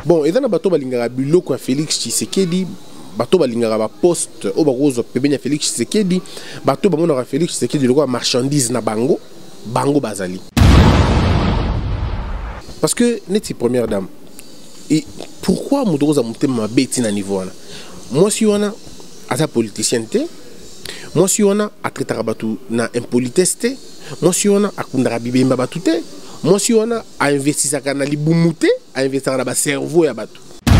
Bon, et dans le bateau balingara biloko à Félix Tshisekedi, bateau balingara ba poste au barozo pebenya Félix Tshisekedi, bateau bamona Félix Tshisekedi le quoi marchandise na bango bazali. Parce que neti première dame. Et pourquoi Moudroza monte ma bête na niveau là? Moi si on a à politicien moi si on a à traiter batu na impolitesse, moi si on a à kundara bibemba batute, moi si on a à investir sa kanali bumute, à investir dans ba cerveau ya batu.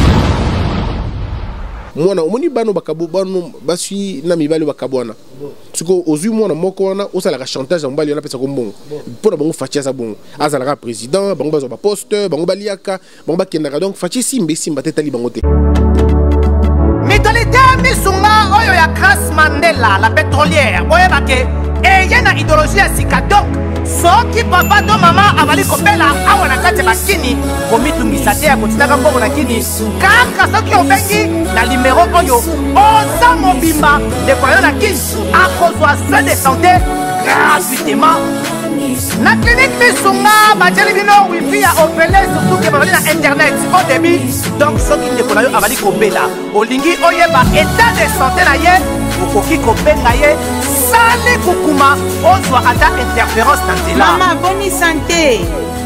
Moi na omoni bano bakabo bano basi na mibali bakabwana. Siko ozui moi na moko wana osala ka chantage mbali na pesa ko mbongo. Pona bango fatia sa bongo. Azala ka président, bango bazo ba poste, bango baliaka, bango bakendaka donc fatia simba tetali bango te. Mitolite misunga oyo ya Grace Mandela la pétrolière oyeba ke eye na idéologie ya sika donc soki papa to mama avali kopela awa na kati bakini komitungisa te ya kotinaka mbongo na kini kaka soki obengi na numéro oyo oza mobimba ndeko yo na kini akozwa soin de santé gratuitement na clinique misunga bajeli bino wifi ya opele surtout ke bavali na internet au début donc soki ndeko na yo avali kopela olingi oyeba état de santé na ye okoki kobenga ye sale kukuma ozwa ata interférence na nzela. Maman, bonne santé.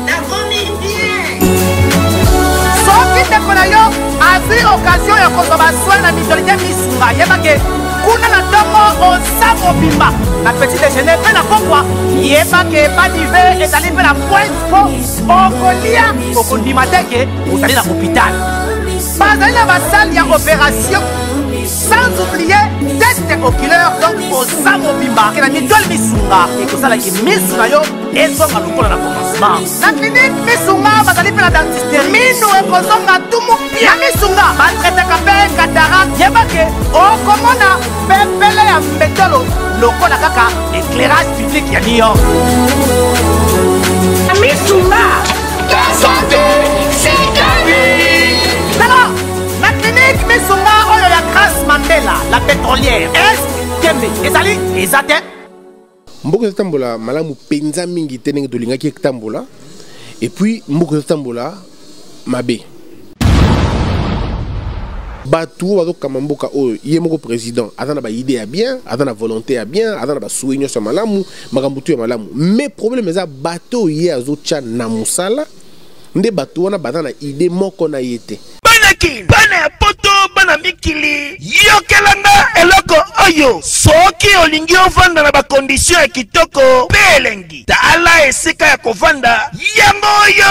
soki ndeko na yo azwi occasion ya kozwa basoi na mitolite misunga yebake kuna na ntongo oza mobimba na petit déjeuner mpe na pokwa yebake badive ezali mpe na point po okolia okondima teke ozali na hôpital bazali na basale ya opération sans oublier test oculaire donc oza mobimba ke na mitole misunga ekosalaki misu na yo ezonga lokola na commencement na clinique misunga bazali mpe na dentiste minu ekozonga tumu pia misunga batretaka mpe cataracte yebake okomona pepele ya mbetolo lokola kaka éclairage public ya New York misunga ta santé c'est gagné. Alors la clinique misunga oyo ya Grace Mandela la pétrolière est kembe ezali ezate Mboko tambola malamu penza mingi tenenge dolingaki tambola et puis mboko tambola mabe batu wazo kama mboka oyo ye moko président azana ba idée ya bien azana volonté ya bien azana ba souigno sur malamu makambutu ya malamu mais problème eza bato ye azocha na musala nde batu wana bazana idée moko na yete banaki bana ya poto bana mikili yokelanga eloko oyo soki olingi ovanda na bakondition ya kitoko pelengi tala esika ya kovanda yango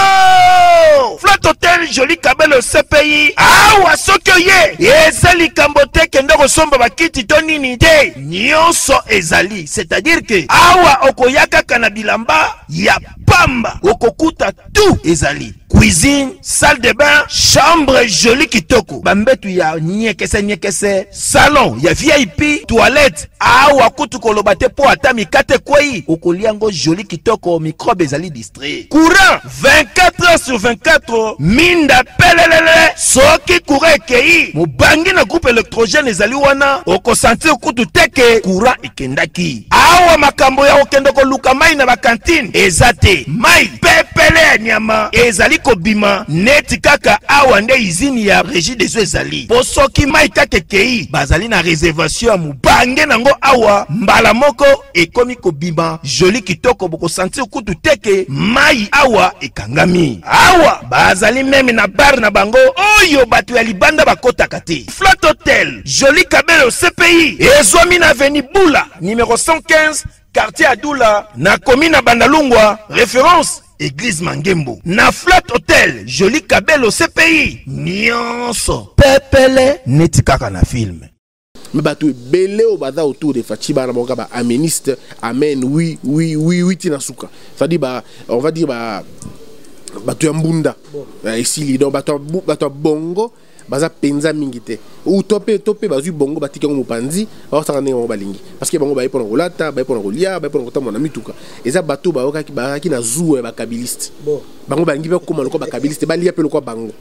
oyo Flat Hotel Joli Kabelo CPI awa soki oye eza likambo te kende kosomba bakiti to nini te nyonso ezali c'est-à-dire que awa okoyaka kana bilamba ya pamba okokuta tout ezali cuisine, salle de bain, chambre jolie kitoko. Bambetu ya nyekese, salon ya VIP, toilette. Awa kutu kolobate po atami kate kwei. Okoliango jolie kitoko, microbe ezali distrait. Courant 24 heures sur 24. Minda pelelele. Soki courant kei. Mubangi na groupe électrogène ezali wana. Oko sentir kutu teke. Courant ikendaki. Awa makambo ya okendoko luka mai na bakantine. Ezate. Mai pepele ya nyama. Ezali kobima neti kaka awa nde izini ya régie des eaux ezali posoki mai kake kei bazali na réservation ya mubange nango awa mbala moko ekomi kobima joli kitoko boko sentir kutu teke mai awa ekangami awa bazali meme na bar na bango oyo batu ya libanda bakotaka te Flat Hotel Joli Kabelo CPI ezwami na avenue Bula numéro 115 quartier Adoula na commune na Bandalungwa référence Église Mangembo. Na Flat Hotel, Joli Kabelo CPI. Nyonso. Pepele neti kaka na film. Mais bateau belé au bada autour de Fatiba na moka ba ameniste amen oui tinasuka. Ça dit bah on va dire bah bateau mbunda. Ici lidon bateau bongo baza penza mingite ou topé bazu bongo batika ngo panzi ba sakane ngo balingi parce que bongo ba ipona rolata ba ipona rolia ba ipona kotama na mituka eza bato ba okaki ba ki na zuwe ba kabiliste bon bango balingi ba koma loko ba kabiliste ba lia pe loko bango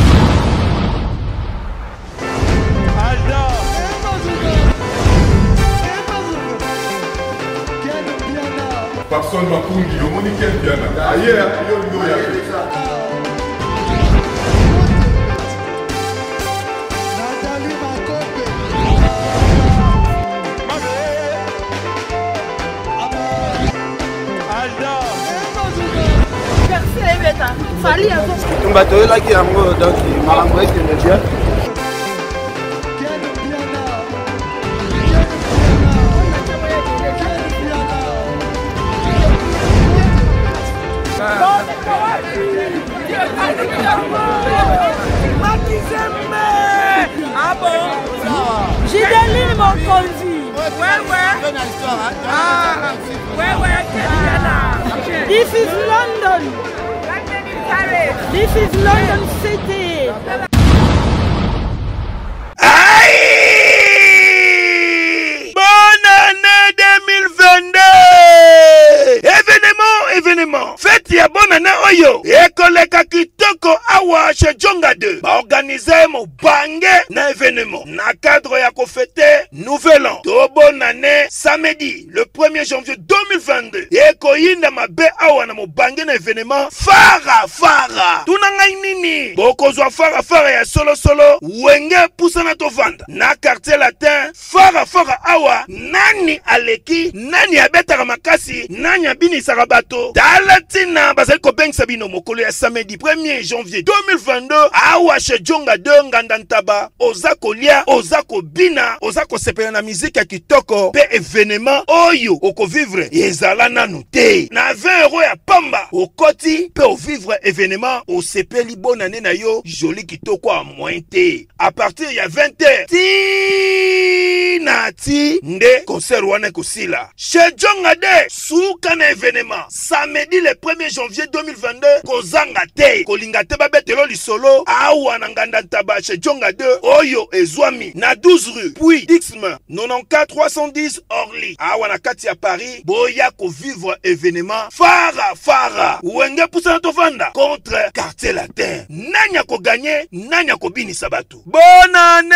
Papson Mapungi yo moni kel piana aye yo ya Fali a bato elaki yango donc makambo ekende bien. Ah bon? J'ai des lignes mon conduit. This is London. This is London City. Aïe! Bonne année 2022! Événement! Fête ya bonne année oyo! Ekoleka kitoko awa chez Djonga 2. Ba organiser mo bange na événement. Na cadre ya ko fêter nouvel an. To bonne année samedi le 1er janvier 2022. Ekoyinda mabe awa na mo bange na événement. Fara! Tuna ngai nini? Bokozwa fara ya solo. Wenge pusana to vanda. Na quartier latin. Fara awa. Nani aleki? Nani abetaka makasi? Nani abini sarabato? Talatina bazali ko bengisa bino mokolo ya samedi 1er janvier 2022 awa chez Djonga 2 ngandantaba oza kolia oza kobina oza kosepela na musique ya kitoko pe événement oyo oko vivre ezala nanu te na 20 € ya pamba okoti pe o vivre événement osepeli bonne année na yo joli kitoko a moins te à partir ya 20h ti nde concert wana kosila chez Djonga 2 suka na événement samedi le 1er janvier 2022 kozanga te kolinga te babetelo lisolo awa na nganda ntaba chez Djonga 2 oyo ezwami na 12 rue puis Dixme 94 310 Orly awa na kati ya Paris boya ko vivre événement fara wenge pusana to vanda contre quartier latin nanya ko gagner nanya ko binisa batu bonne année.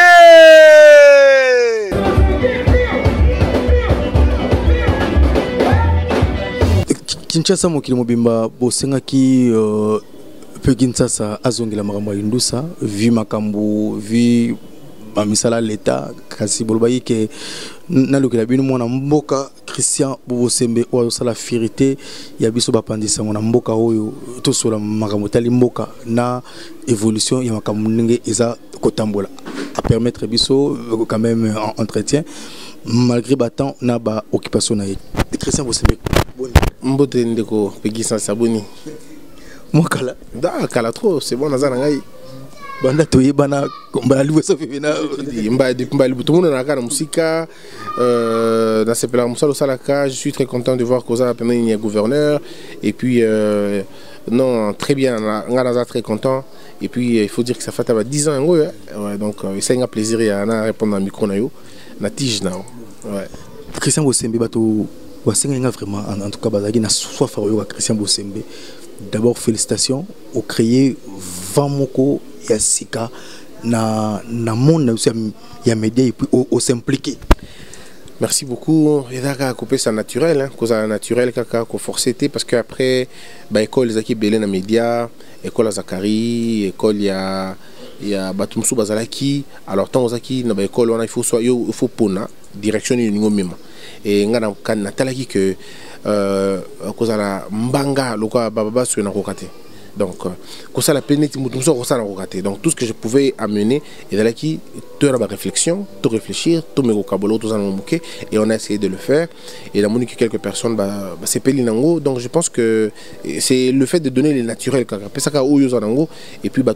Kinshasa mokili mobimba bosengaki pe Kinshasa azongela makambo ya Indusa vu makambo vu bamisala l'État kasi bolobayi ke nalukela bino mwana mboka Christian Bobosembe oyo sala fierté ya biso bapandisa ngona mboka oyo tosola makambo tali mboka na évolution ya makambo ndenge eza kotambola à permettre biso quand même en entretien malgré battant na ba occupation na Christian Bobosembe mbote ndeko pegisa sabuni mokala da kala trop c'est bon nazana ngai banda toyebana komba liwe sofina mba tout le monde na kana musika dans ces plans musalo salaka je suis très content de voir Koza Pemeni gouverneur et puis non très bien ngana très content et puis il faut dire que ça fait 10 ans ouais, donc c'est un plaisir à répondre à micro na yo na tige na ouais Christian Bosembe bato wasenga vraiment en tout cas bazaki na soif yo Christian Bosembe d'abord félicitations au créer 20 moko ya sika na monde aussi ya média et puis au s'impliquer. Merci beaucoup. Et là, couper ça naturel, hein, cause naturel, kaka, ko forcété parce que après, bah école les équipes belé na média, école à Zakari, école il y a Batumsu Bazalaki. Alors tant Zaki na école on il faut pona direction ni ngo mema. Et ngana kan natalaki que cause la mbanga lokwa baba sur na kokate. Donc, ça la peine donc tout ce que je pouvais amener et là qui te la réflexion, te réfléchir, tout mes vocabulaire, tout ça et on a essayé de le faire et la monique quelques personnes c'est pelinango donc je pense que c'est le fait de donner les naturels et puis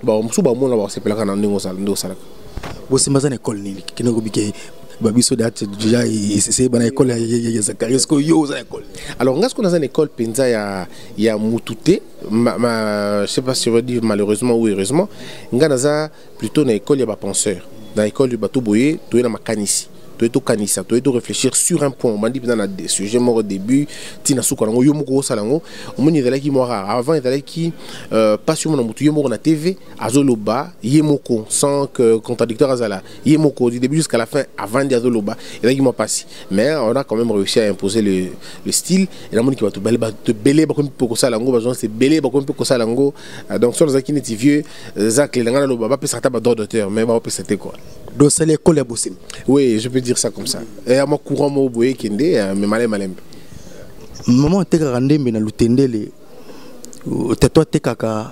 école Babiso date déjà c'est une école ya Zakari est-ce yo za école alors ngas qu'on a une école penza ya Mutute je sais pas si on va dire malheureusement ou heureusement nganaza plutôt une école ya ba penseur dans l'école du bateau boyer to na makanisi to kanisa to réfléchir sur un point on m'a dit dans le sujet mort au début tina suka ngo yo moko salango omoni dala ki mora avant dala ki pas sur mon mutu yo moko na TV azoloba yemoko sans que contradicteur azala yemoko du début jusqu'à la fin avant d'azoloba et là qui m'a passé mais on a quand même réussi à imposer le style et la moni qui va te belé ba comme poko salango besoin c'est belé ba comme poko salango donc sur les akini vieux Zach les ngana loba ba pesa ta ba d'auteur mais ba pesa quoi donc c'est l'école à Bossem oui je peux dire ça comme ça et à mon courant mo boye kende mais malem maman te ka ndembe na lutendele te toi te kaka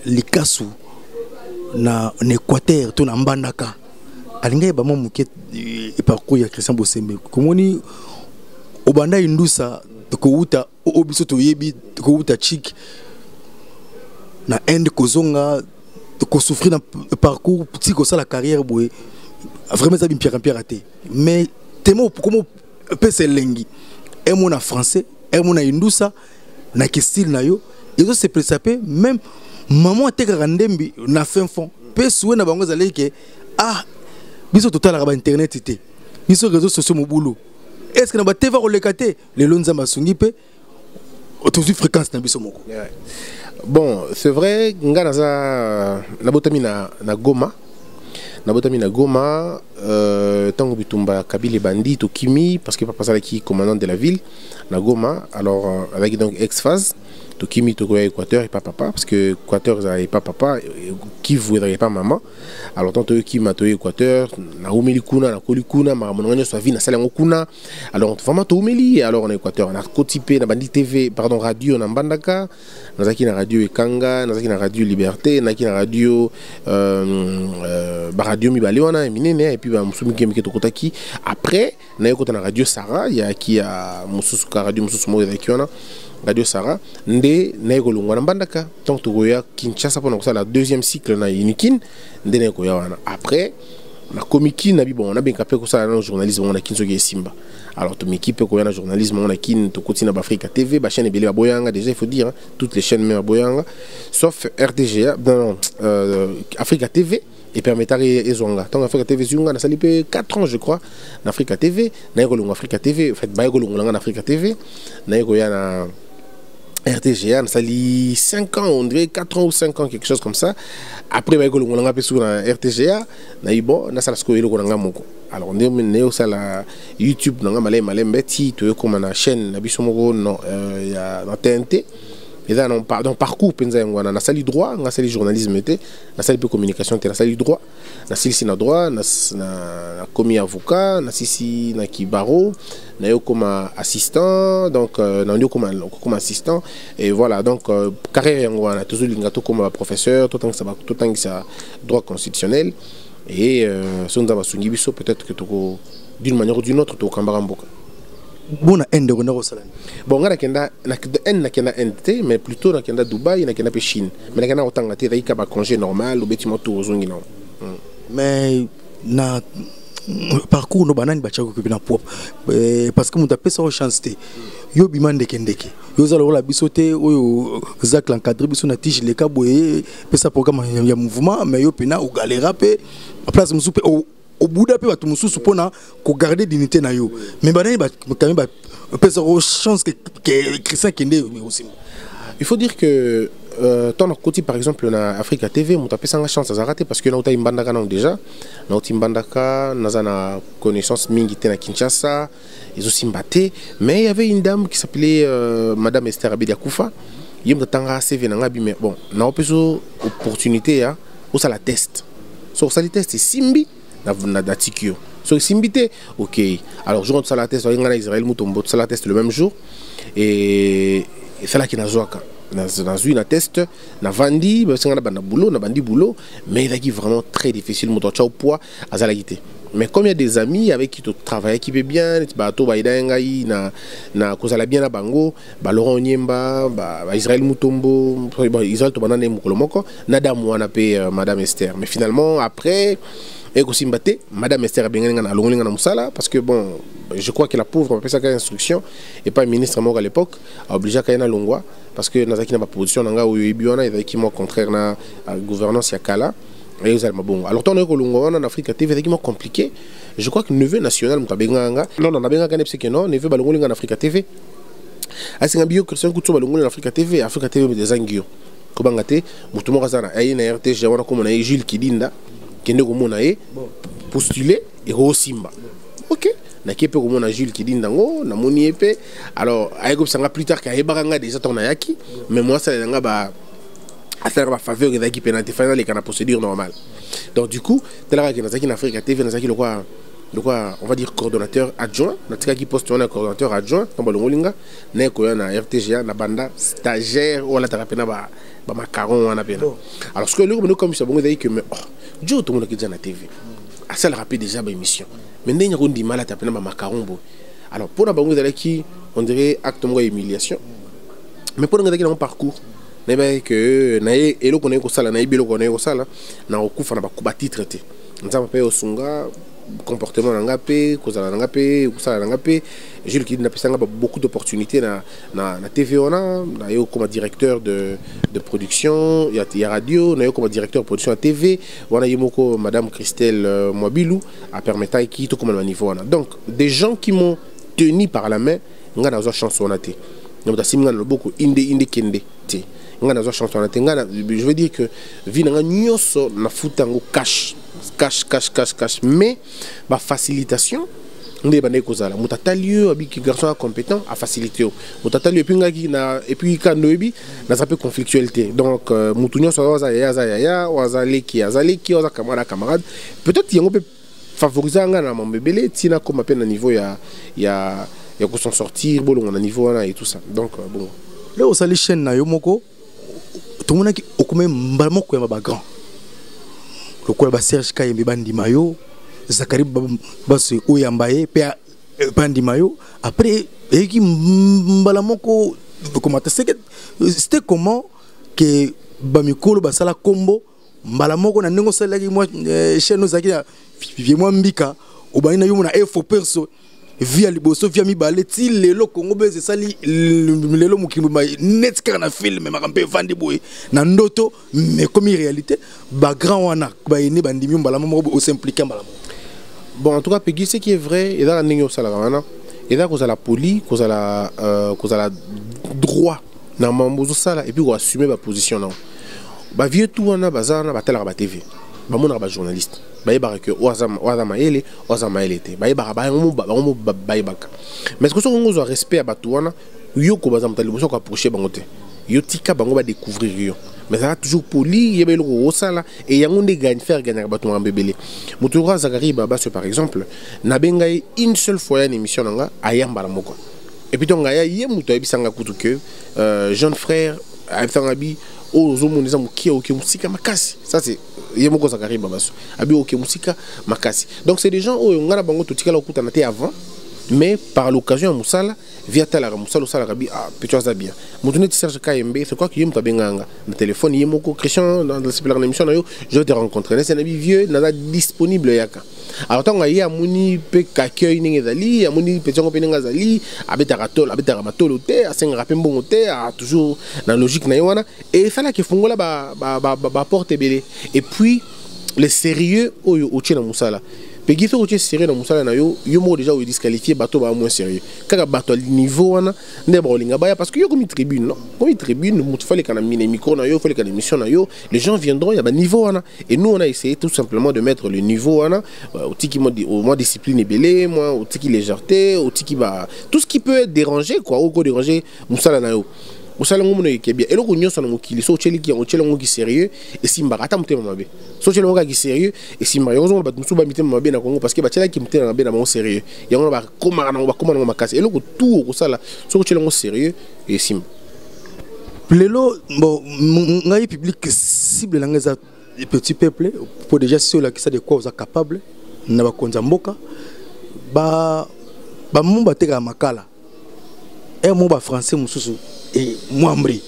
likasu na Équateur to na Mbandaka alinga ba momuke parcours ya Christian Bosembe komoni obanda indusa ko uta obiso to yebi ko uta chic na end kozonga ko souffrir na parcours petit ko ça la carrière boy vraiment ça bien pierre raté mais temo comment pese lengi et mon en français et mon indusa na ki style na yo ils ont se précipé même maman te grandembi na fin fond pe soué na bango zalé que ah biso total à internet était biso réseaux sociaux mon boulot est-ce que na ba TV relekate les lonza masungi pe autour fréquence na biso moko. Bon, c'est vrai, nga na botami na Goma. Na botami na Goma, tango bitumba Kabila Bandi to Kimi parce que papa ça qui commandant de la ville na Goma. Alors avec donc ex-phase to Kimi to Équateur et pas papa parce que Équateur ça pas papa qui voudrait pas maman. Alors tant que qui m'a to Équateur na umeli kuna na kolikuna ma mononyo so vie na sala ngokuna. Alors vraiment to umeli alors en Équateur na Kotipé na Bandi TV pardon radio na Mbandaka nazaki na radio Ekanga nazaki na radio Liberté nazaki na radio radio mibale wana minene et puis ba musumi kemike to kotaki après na yoko na radio Sarah ya ki a mususu ka radio mususu mo ya kiona radio Sarah nde na yoko lungwa na Mbandaka donc to goya Kinshasa pour ça la deuxième cycle na Unikin nde na yoko ya wana après na komiki na bi bon on a bien capé ko ça na journalisme on a kinso ke Simba alors to m'équipe ko na journalisme on a kin to kotina ba Africa TV ba chaîne belé ba boyanga déjà il faut dire hein, toutes les chaînes même boyanga sauf RTGA non Africa TV et permettre ezonga tant Africa TV zunga na salipe 4 ans je crois na Africa TV na yeko Africa TV en fait ba yeko longa na Africa TV na yeko ya na RTGA, ça lit 5 ans, on dirait 4 ans ou 5 ans, quelque chose comme ça. Après, on a sur RTGA, on a bon, on a ça alors, on a ça la YouTube, on a malé beti, tu comme on a chaîne, on a la TNT. Et là, dans parcours, on a sali droit, on a sali journalisme, on a sali communication, on a sali droit, on a sali droit, on a commis avocat, on a sali baro, on a comme assistant, donc on a comme assistant, et voilà, donc carrière, on a toujours l'ingato comme professeur, tout le temps que ça droit constitutionnel, et si on a peut-être que d'une manière ou d'une autre, tu as Kambaramboka. Bon, ende on a salani. Bon, on a kenda NT, mais plutôt na kenda Dubaï, na kenda Chine. Mais na kenda autant ngate daika ba congé normal, ou bêtiment tout zongi non. Mais na parcours no banani ba chako na pop parce que mon tapé ça chance té. Yo bimande kendeke. Yo zalo la bisoté oyo Zak l'encadré biso na tige les kaboye, pesa programme ya mouvement, mais yo pena ou galera pe place musupe au bout d'un peu, tu me pona qu'on garder dignité na yo. Mais bah quand même peut chance que Christian Kende aussi. Il faut dire que ton côté par exemple en Africa TV, on t'a fait sans chance à rater parce que là on t'a Mbandaka non déjà, là on Mbandaka, on a connaissance mingité na Kinshasa, ils aussi mbatté, mais il y avait une dame qui s'appelait Madame Esther Abedi Akoufa. Il y a un CV na mais bon, on a une opportunité hein, où ça la test. Sur ça les test c'est Simbi. Na datikio so simbité ok alors jour de la test on a Israël mutombo ça la test le même jour et c'est là qui na zoaka na une test na vandi parce qu'on a banda boulot na bandi boulot mais il est vraiment très difficile mon au poids à la guité mais comme il y a des amis avec qui tu travailles qui veut bien ba to ba idangai na kozala bien na bango ba Laurent Nyemba ba Israël mutombo ba Israël to banane mukolomoko na damu wana pe madame Esther mais finalement après et aussi mbaté madame Esther Bengenga na longolinga na musala parce que bon je crois que la pauvre on appelle ça instruction et pas ministre mort à l'époque a obligé à na longwa parce que nazaki na position nanga ou ibiona et qui moi contraire na gouvernance ya kala et vous allez bon alors ton longwa en Afrique TV c'est compliqué je crois que neveu national mutabenganga non on a benga kana que non neveu balongolinga en Afrique TV asinga bio Christian Kutso balongolinga en Afrique TV des angio kobangate mutumo kazana ayi na RTG wana comme na Jules Kidinda kende komona e postuler et au Simba ok na kepe komona Jules Kidinda ngo na moni epé alors ayeko sanga plus tard ka ebanga déjà ton yaki mais moi ça nga ba à faire ma faveur que pénalité finale et qu'on a procédure normale donc du coup tel que dans Africa TV dans le quoi de quoi on va dire coordonnateur adjoint natika qui poste on a coordonnateur adjoint dans balongolinga na ko na RTGA na banda stagiaire ou la tapena ba macaron on appelle alors ce que le comme ça bon que mais Dieu tout le monde qui dit na TV à ça le rapide déjà ba émission mais ndenya ko ndi mala tapena ba macaron bo alors pour na bango qui on dirait acte de humiliation mais pour nga dans parcours nebe que na elo connaît ko sala na ibelo connaît ko sala na okufa na ba titre te nzamba pe osunga comportement nangapé kozala nangapé kusala nangapé Jules qui n'a pas beaucoup d'opportunités na TV on a eu comme directeur de production il y a radio on a eu comme directeur de production à TV on a eu moko madame Christelle Mobilou a permettre qui tout comme le niveau on a donc des gens qui m'ont tenu par la main nga na zo chance on a té donc simnga na beaucoup inde kende té nga na zo chance on a té nga je veux dire que vi nga nyoso na futango cash mais la facilitation on est bandé kozala mutatalieu abiki garçon compétent à faciliter mutatalieu et puis quand noebi na ça peut conflictualité donc mutunyo so ya wazaleki waza camarade peut-être yango peut favoriser nga na mambebele tina comme à niveau ya ko s'en sortir bolon na niveau là et tout ça donc bon là au sali chaîne na yo moko tout monde qui okome mbalmoko ya ba grand le quoi ba Serge Kayembe bandi mayo Zakari basse oyambaye pe bandi mayo après eki mbalamoko comment c'était comment que ba mikolo ba sala combo mbalamoko na ndingo sala ki moi chez nous zaki vie moi mbika obani na yo na info perso via liboso via mibale ti lelo Congo beze sali lelo mukimbo net kana film makampe vandi boy na ndoto mais comme réalité ba grand wana ba ene bandimi mbala moko o s'impliquer mbala bon en tout cas Peggy ce qui est vrai et dans la ningo sala wana et là cause la poli cause la droit na mambozo sala et puis on assumer ba position là ba vieux tout wana bazana ba tala ba TV ba mona ba journaliste baïba que oazama ele te baïba baïbaka mais que on a respect à batouana yo ko bazam tali boso ko approcher bangote yo tika bango ba découvrir yo mais ça toujours poli yebelo ko sala et yango de gagne faire gagner batouana bébélé mutura Zakari baba par exemple na bengai une seule fois une émission nga ayamba la moko et puis donc ya yemuto ebisanga kutu que jeune frère abi ozomonisa mukia oke musika makasi ça c'est yemoko Zakari babaso abi oke musika makasi donc c'est des gens oyo ngana bango totika la okuta na te avant mais par l'occasion musala via tala musala sala rabi peut-être ça bien mutune Serge Kayembe c'est quoi que yem tabenganga le téléphone yemoko Christian dans la émission na yo je vais te rencontrer c'est un ami vieux na disponible yaka alors tant nga ya muni pe kakeuy ninga zali ya muni pe tongo pe ninga zali abetaka matolo te asenga pe mbongo te toujours dans logique na yona et ça là qui fongola ba porte belé et puis le sérieux oyo ochena musala Peggy fait autre sérieux dans musala na yo mo déjà o disqualifié bateau ba moins sérieux kaka bateau niveau wana ne brolinga baya parce que yo comme tribune non comme tribune mutu fallait kana mine micro na yo fallait kana émission na yo les gens viendront il y a ba niveau wana et nous on a essayé tout simplement de mettre le niveau wana au tiki moi discipline belé moi au tiki légèreté au tiki ba tout ce qui peut déranger quoi ou déranger musala na yo musala ngomo no yekebia eloko nyonso na mokili so cheli ki sérieux et simba ata mutema mabe so cheli ngo ki sérieux et simba yozo ba musuba mitema mabe na Congo parce que ba chela ki mutema mabe na mo sérieux yango ba koma na makasi eloko tout ko sala so cheli ngo sérieux et simba lelo bon ngai public cible na ngeza petit peuple pour déjà ceux là qui ça de quoi vous êtes capable na ba konza mboka ba mumba teka makala et mo ba français mususu et Mwambri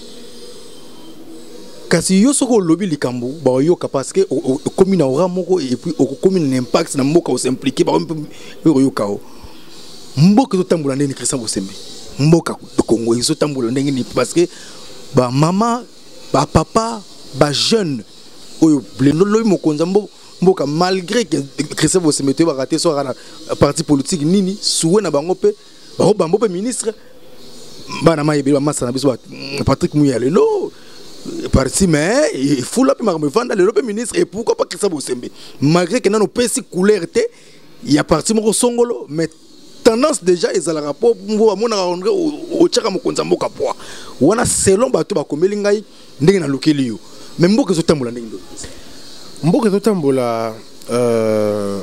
kasi yo soko lobby likambo ba yo parce que commune aura moko et puis commune impact na mboka s'impliquer ba yo kao mboka to tambola ndeni Christian Bosembe mboka to Congo zo tambola ndeni parce que ba mama ba papa ba jeune oyo blendo loy mokonza mboka malgré que Christian Bosembe to ba raté so na parti politique nini souwe na bango pe ba bambo pe ministre bana mayibi ba massa na biso Patrick Muyale no parti mais il faut la me vendre le ministre et pourquoi pas Christian Bosembe malgré que nano pesi couleur té il y a parti mo songolo mais tendance déjà ils ala rapport mbo mona rendre au tchaka mokonza mboka poa wana selon bato ba komeli ngai ndenge na lokeli yo mais mboka zo tambola ndenge mboka zo tambola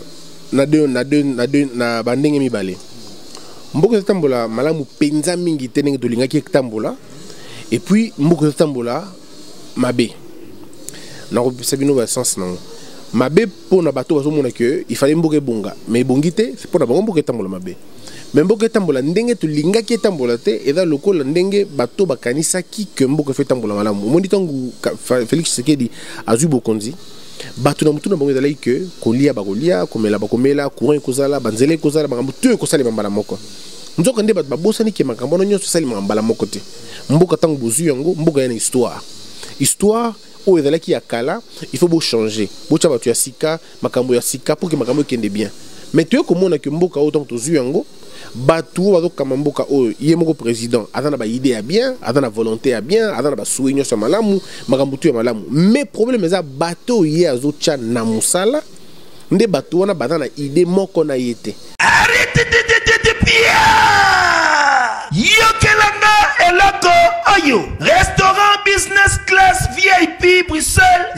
na bandenge mibale. Mboka tambola malamu penza mingi tenenge tolinga ki tambola et puis mboka tambola mabe. Na ko sabino ba sens non. Mabe pour na bato bazo mona que il fallait mboka bonga mais bongité c'est pour na bango mboka tambola mabe. Mais mboka tambola ndenge tolinga ki tambola te et dans lokola ndenge bato bakanisa ki que mboka fait tambola malamu. Mondi tangu Félix Tshisekedi azu bokonzi. Bato na mutu na bango ezalaki que kolia bakolia komela bakomela courant kozala banzele kozala makambo to kosala mambala moko nzoka nde bato babosani ke makambo nyonso sali mambala moko te mboka tango bozu yango mboka yana histoire o ezalaki ya kala il faut changer bocha bato ya sika makambo ya sika pour que makambo ekende bien mais tu komona ke mboka autant tozu yango bato bazo kama mboka o ye moko président azana ba idée ya bien azana volonté ya bien azana ba souigno sa malamu makambo tu ya malamu mais problème eza bato ye azo cha na musala nde bato wana bazana idée moko na yete arrête de pia yokelanga eloko oyo restaurant business class VIP Bruxelles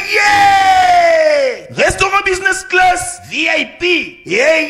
restaurant business class VIP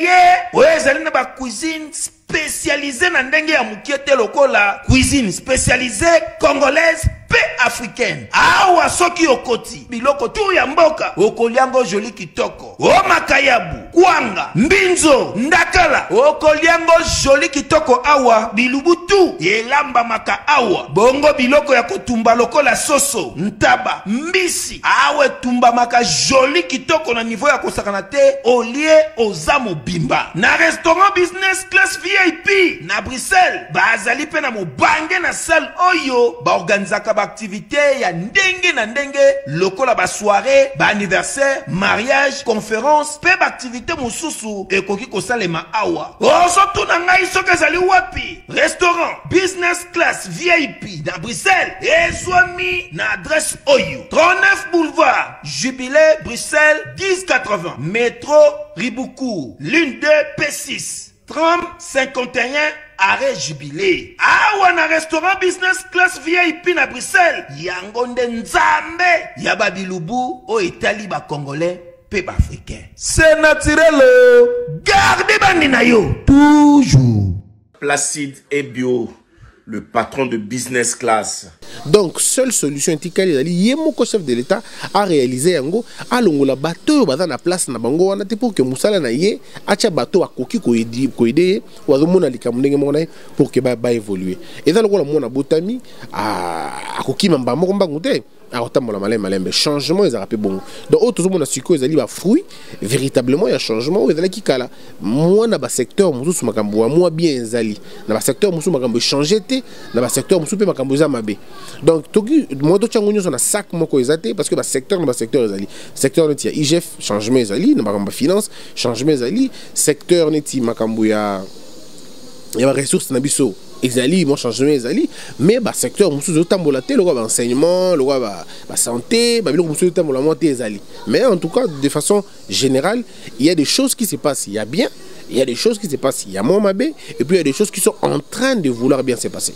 ezali na ba cuisine spécialisée na ndenge ya mukiete lokola cuisine spécialisée congolaise pe africaine awa soki okoti biloko tu ya mboka okoliango joli kitoko o makayabu kwanga mbinzo ndakala okoliango joli kitoko awa bilubutu elamba maka awa bongo biloko ya kotumba lokola soso ntaba mbisi awe tumba maka joli kitoko na niveau ya kosakana te olie ozamo bimba na restaurant business class VIP na Bruxelles bazali pe na mobange na salle oyo ba organizaka activité ya ndenge na ndenge lokola ba soirée ba anniversaire mariage conférence pe ba activité mususu ekoki kosalema awa oso tuna ngai soka zali wapi restaurant business class VIP na Bruxelles ezwami na adresse oyo 39 boulevard Jubilé Bruxelles 1080 métro Ribuku l'une 2 P6 30 51 arrêt Jubilé. Awa na restaurant business class VIP na Bruxelles. Yango nde nzambe ya babilubu o etali ba congolais pe ba africain. C'est naturel. Gardez bandi na yo toujours. Placide et Bio, le patron de business class. Donc, seule solution intikali ezali yemoko chef de l'État a réalisé yango alongola bato baza na place na bango wana te pour que musala na ye acha bato akoki ko aider wazomona likamundenge mona pour que ba évoluer. Et dans le rôle mona botami akoki mamba moko mbangu te akotambola malembe changement ezala pe bongo. Donc autres monde siko ezali ba fruit véritablement il y a changement ezala ki kala moi na ba secteur mususu makambo moi bien ezali na ba secteur mususu makambo changer te na ba secteur mususu pe makambo za mabe. Donc toki moi to chango nyo na sac moko ezate parce que ba secteur ezali secteur neti ya IGF changement ezali na makambo finance changement ezali secteur neti makambo ya ba ressources na biso ezali mon changement ezali mais ba secteur mususu tambola te lokwa ba enseignement lokwa ba santé ba biloko mususu tambola mo te ezali mais en tout cas de façon générale il y a des choses qui se passent il y a bien il y a des choses qui se passent il y a moins mabé et puis il y a des choses qui sont en train de vouloir bien se passer.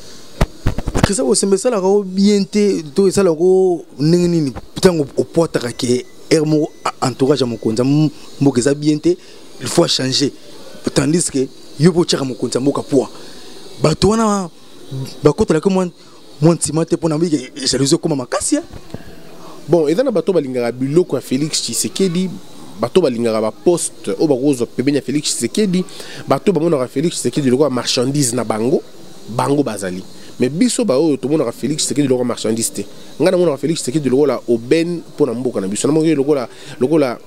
Ça vous semble ça la bien te to ça la nini putango au porta ke ermo entourage à mon compte mboka bien te il faut changer tandis que yobo tchaka mon compte mboka poa bato wana bakota la comme mon timate pour na mbi jalousie comme makasi. Bon et dans bato balingara biloko ya Félix Tshisekedi bato balingara ba poste o bakozo pebenya Félix Tshisekedi bato bamona Félix Tshisekedi lokwa marchandise na bango bazali. Mais biso ba o to mona Félix Tshisekedi lokwa marchandise te ngana mona Félix Tshisekedi lokwa aubaine pour na mboka na biso na mongi lokwa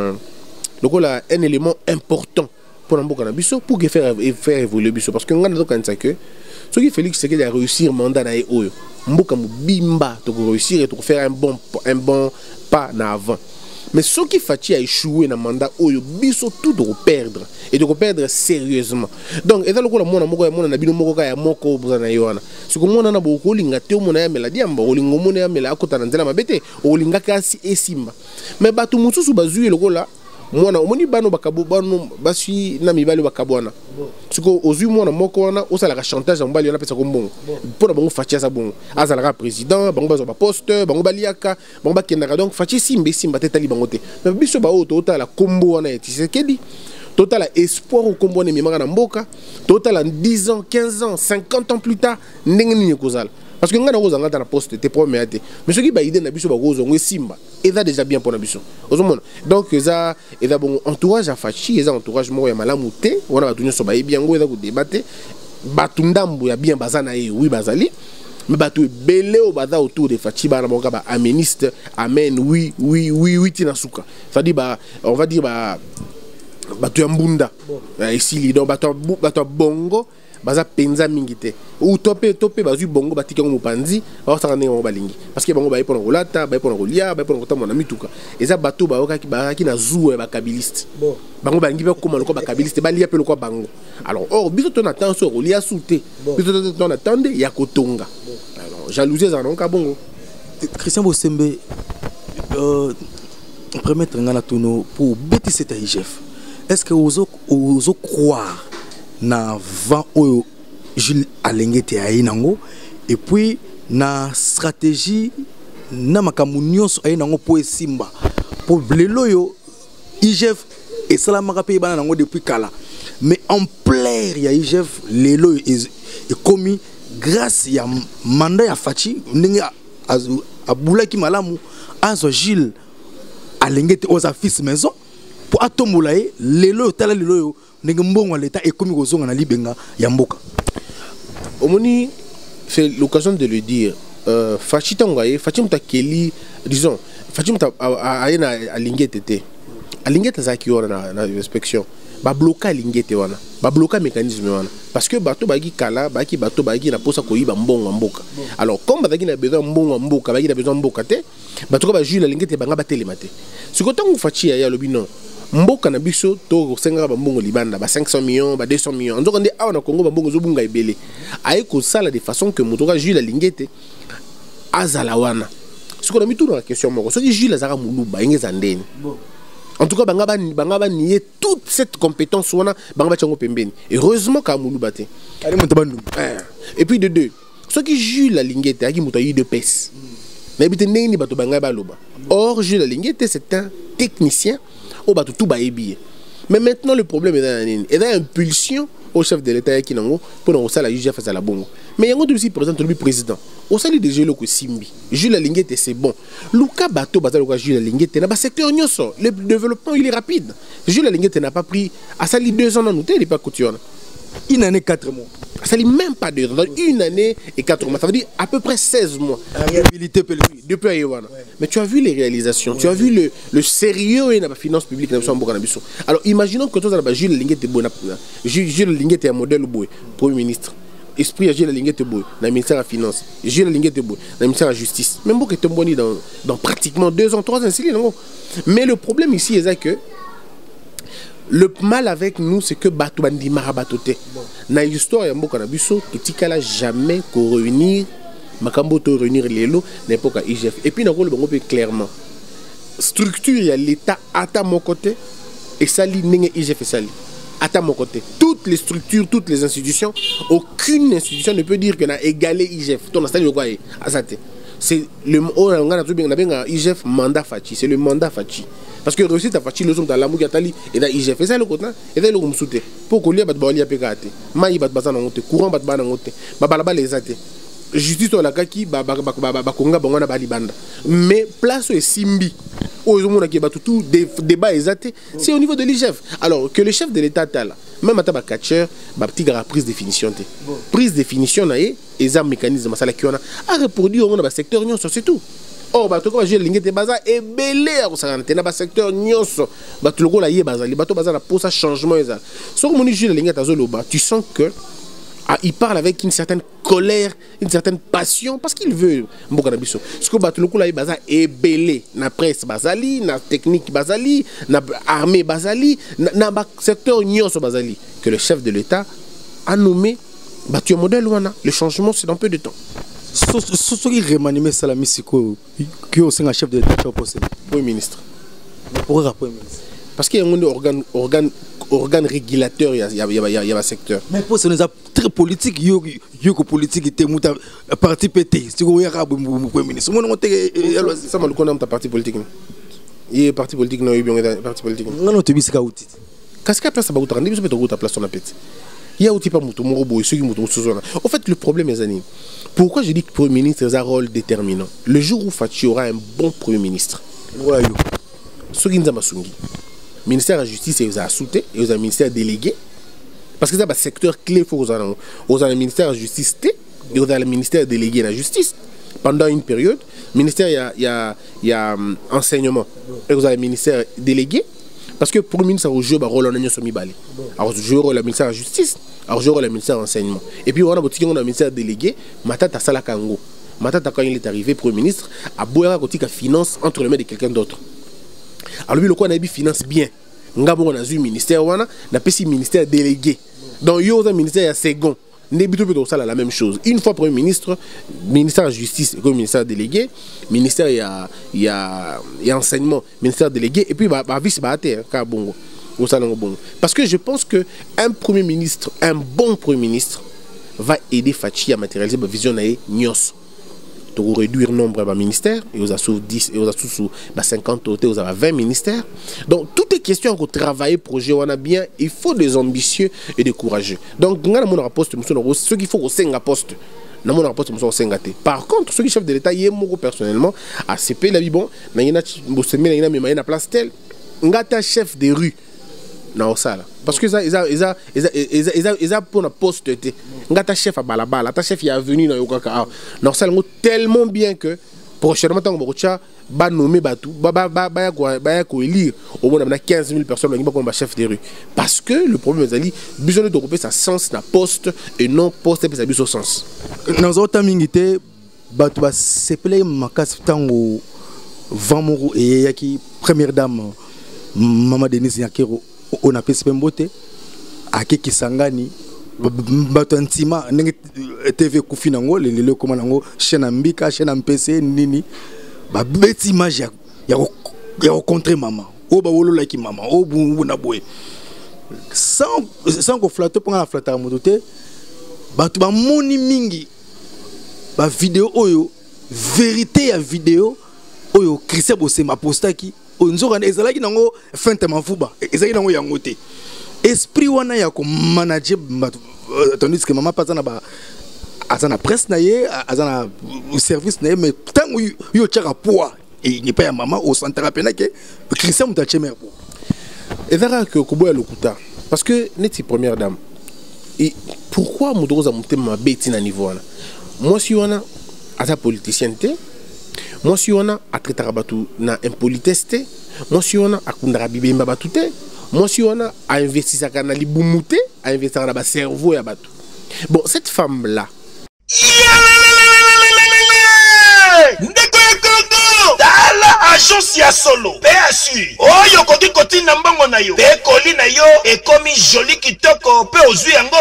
un élément important pour na mboka na biso pour faire évoluer biso parce que ngana to kanisa que ce qui Félix Tshisekedi a réussir mandat na oyo mboka mobimba to réussir et to faire un bon pas na avant. Mais ce qui Fati a échoué dans le mandat, biso tout de perdre et de perdre sérieusement. Donc, et dans le cas où on a moko buzana yoana. Ce que mon a beaucoup linga te mon a meladi amba olingo mon a mela akota nzela mabete olinga kasi esimba. Mais batu mususu bazu le gola mwana omoni bano bakabo bano basi na mibali bakabwana siko ozui mwana moko wana osala ka chantage mbali wana pesa ko mbongo pona bango fatia sa bongo azala ka président bango bazo ba poste bango baliaka bango bakendaka donc fatia simba tetali bango te mais biso ba auto otala kombo wana etisekedi total espoir au combo ne mimaka na mboka total en 10 ans 15 ans 50 ans plus tard ndenge nini kozala parce que ngana kozanga ta na poste te promet ate mais ce qui ba idée na biso ba kozongo simba eza déjà bien pour na biso ozomona donc eza bon entourage à fachi eza entourage mo ya malamu te wana ba tunyo so ba ebiango eza ko débattre batu ndambo ya bien bazana e oui bazali mais batu belé au baza autour de fachi ba na moka ba ameniste amen oui tina suka ça dit ba on va dire ba batu ya mbunda ici donc batu bongo baza penza mingite ou topé bazu bongo batika ngo mopanzi ba sanga ngo balingi parce que bongo ba ipona kolata ba ipona kolia ba ipona kotama na mituka eza batu ba okaki na zuwe ba kabiliste bango balingi ba koma loko ba kabiliste ba lia pe loko bango alors or biso to na tension kolia souté biso to na tande ya kotonga alors jalousie za nonka bongo Christian Bosembe permettre ngana tono pour bêtiser cet IGF. Est-ce que vous croire na vent au Jules Alengete aïnango et puis na stratégie na makamunyo so aïnango pour simba pour bleloyo IGF et salamaka pe bana nango depuis kala mais en plaire ya IGF lelo est commis grâce ya mandat ya Fachi ndenge abulaki malamu azo Jules Alengete aux affiches maison pour atomboulaye lelo tala lelo ndenge mbongo l'état et comme kozonga na libenga ya mboka omoni c'est l'occasion de le dire Fachi tangaye Fachi mutakeli disons Fachi muta aina alingete te alingete zaki wana na inspection ba bloquer alingete wana ba bloquer mécanisme wana parce que bato baki kala baki bato baki na posa koyiba mbongo mboka alors comme bazaki na besoin mbongo mboka baki na besoin mboka te bato ko ba Jules alingete banga batelema te siko tangu Fachi ya lobi non mboka na biso to senga ba mbongo libanda ba 500 millions ba 200 millions nzoko ndi awa na Congo ba mbongo zo bunga ebele aye ko sala de façon que motoka Jules alingete azala wana siko na mituna la question moko so Jules azaka muluba ingeza ndeni en tout cas banga nier toute cette compétence wana banga chango pembeni heureusement ka muluba te ali montabandu et puis de deux ce qui Jules alingete aki motayi de pes na bité ndeni bato banga ba loba or Jules alingete c'est un technicien au bateau tout baébié. Mais maintenant le problème est dans l'impulsion au chef de l'État qui nango pour nous ça la juge face à la bongo. Mais yango aussi présente le président. Au sali de Jelo ko Simbi. Jules Alingete c'est bon. Luka bateau bazalo ko Jules Alingete na ba secteur nyoso. Le développement il est rapide. Jules Alingete n'a pas pris à sali 2 ans en outé, il est pas couture. Une année 4 mois. Ça dit même pas 2 ans, une année et 4 mois. Ça veut dire à peu près 16 mois. La réhabilité depuis Ayewana. Mais tu as vu les réalisations, tu as vu le sérieux et la finance publique. Alors imaginons que toi, Jules Alingete Jules Alingete est un modèle boy, Premier ministre. Esprit à Jules Alingete boy, dans le ministère de la Finance. Jules Alingete boy, dans le ministère de la Justice. Même beaucoup est boni dans pratiquement 2 ans, 3 ans. Mais le problème ici est que le mal avec nous, c'est que Batou Bandi Marabatote. Dans l'histoire, il y a beaucoup de choses qui ne jamais réunir, Makambo to réunir les lots, n'importe quoi IGF. Et puis, nous avons clairement structure, il y a l'État à mon côté, et ça, IGF et Sali. À mon côté. Toutes les structures, toutes les institutions, aucune institution ne peut dire qu'on a égalé IGF. C'est le IGF mandat Fachi, c'est le mandat Fachi. Parce que réussite à Fachi, le son dans la Mougatali et dans IGF. Et ça, le côté, et là, le Goumsoute. Pour qu'on ait bat Baoli à Pekate, Maï bat Bazan en Monte, courant bat Ban en Monte, Babalaba les athées. Justice au Lakaki, Bakonga, Bangana Balibanda. Mais place est Simbi. Au monde qui bat tout débat exaté, c'est au niveau de l'IGF. Alors que le chef de l'État, même à Tabakatcher, petit gara prise de définition. Prise de définition, et un mécanisme a reproduit au secteur, c'est tout. Or, bateau comme j'ai l'ingé baza et belé à Rosarante, na secteur nyos, bateau le go la yé baza, les bateaux baza pour ça changement ça. Sauf que mon j'ai l'ingé à Zoloba, tu sens que il parle avec une certaine colère, une certaine passion parce qu'il veut Mbokanabiso. Ce que bateau le go la yé baza et belé, na presse bazali, na technique bazali, na armée bazali, na secteur nyos bazali que le chef de l'État a nommé bateau modèle ouana. Le changement c'est dans peu de temps. Ce qui remanime Salami Siko, qui est aussi un chef de l'État au Premier ministre. Premier ministre. Pourquoi Premier ministre? parce qu'il y a un organe régulateur, il y a un secteur. Mais pour ça, nous avons très politique, il y a politique qui est parti pété. Si vous avez un premier ministre, ça m'a le parti politique. Il y a parti politique, non, il y a parti politique. Non, non, tu vis ce qu'il y a. Qu'est-ce qu'il y a place à Baouta? Il y a place sur la pète. Il y a aussi pas Moutou Morobo et ceux qui Moutou Souzona. En fait, le problème est années. Pourquoi je dis que le Premier ministre a un rôle déterminant? Le jour où Fachi aura un bon Premier ministre, ceux qui nous ont le ministère de la Justice et a sauté, et aux ministère délégué, parce que c'est un secteur clé pour aux le ministère de la Justice et aux le ministère délégué de la Justice. Pendant une période, le ministère il y a enseignement et aux le ministère délégué. Parce que pour le ministère, on joue le rôle de Somi-Bali. Alors, je joue le ministère de la Justice, alors je joue le ministère de l'Enseignement. Et puis, on a le ministère délégué, Matata Salakango. Matata, quand il est arrivé, Premier ministre, a Boera Kotika finance entre les mains de quelqu'un d'autre. Alors, lui, le quoi, on a dit finance bien. On a eu ministère, on a un ministère délégué. Donc, il y a un ministère second. La même chose. Une fois Premier ministre, ministère de la Justice, ministère délégué, ministère il y a enseignement, ministère délégué, et puis vice parce que je pense que un Premier ministre, un bon Premier ministre, va aider Fachi à matérialiser la vision de Nyos. Pour réduire le nombre de ministères, et vous avez 10, et vous avez 50 autres, vous avez 20 ministères. Donc, toutes les questions que vous travaillez pour projet, on a bien, il faut des ambitieux et des courageux. Donc, ceux qui font au 5 postes, par contre, ceux qui chefs de l'État, il y a personnellement, à CP, la bon, il y a place telle, il y a un chef de rue. Non, ça là. Parce que ils ont pour un poste. Ngata chef à balabala, ta chef il est venu dans Yokaka. Non, ça tellement bien que prochainement tant que va nommer Batou, va élire au moins 15 000 personnes qui vont chef de rue. Parce que le problème est besoin de développer sa sens na poste et non poste et sa sens. Dans autre mingité, Batou va s'appeler Makas Tango Vamoro et Yaki première dame Maman Denise Yakero. On a fait ce mbote à qui sangani batantima TV kufinango le komanango chaîne ambika chaîne MPC nini ba beti image ya rencontrer maman o ba wolo like maman o bu na boy sans ko flatter pour la flatter motote ba tu ba moni mingi ba vidéo oyo vérité ya vidéo oyo Christian Bosema postaki onzora ezalaki nango fente mafuba ezalaki nango yango te esprit wana ya ko manager tandis que maman pas na azana presse na ye azana service na ye mais tant yo tchaka poa et n'est pas ya maman au centre pena que Christian Mutacheme po ezara que koboya lokuta parce que neti première dame et pourquoi mudoza mutema beti na niveau wana moi si wana ata politicien te moi si on a à traiter na impolitesse, moi si on a à kundara bibemba batute, moi si on a à investir ça na libumuté, à investir dans ba cerveau ya batu. Bon, cette femme là agence ya solo PSU oyo koki koti na mbango na yo pe koli na yo ekomi joli kitoko pe ozwi yango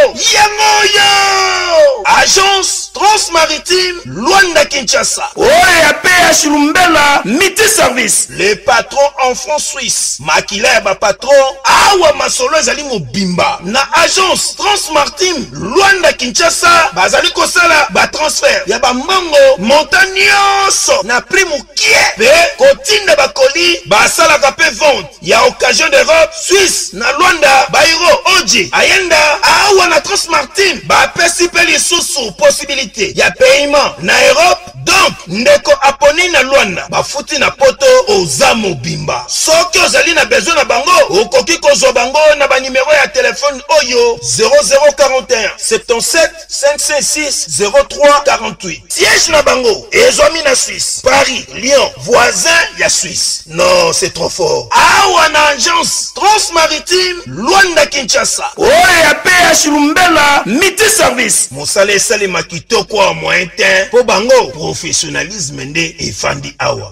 yo agence transmaritime Luanda Kinshasa oyo ya PSU Lumbela miti service le patron en francs suisse makila ya ba patron awa masolo ezali mobimba na agence transmaritime Luanda Kinshasa bazali kosala ba transfert ya ba mbango montagneux na prix mukie pe kotinda bakoli basalaka pe vente ya occasion d'Europe Suisse na Luanda bairo oji ayenda awa na Transmartine bapesi pe lisusu possibilité ya paiement na Europe donc ndeko aponi na Luanda bafuti na poto oza mobimba soki ozali na besoin na bango okoki kozwa bango na ba numéro ya téléphone oyo 0041 77 556 03 48 siège na bango ezwami na Suisse Paris Lyon voisin ya Suisse. Non, c'est trop fort. Awa na agence transmaritime Luanda Kinshasa. Oye ya PH Lumbela miti service. Mosale sale makito kwa moyen temps. Po bango professionnalisme nde efandi awa.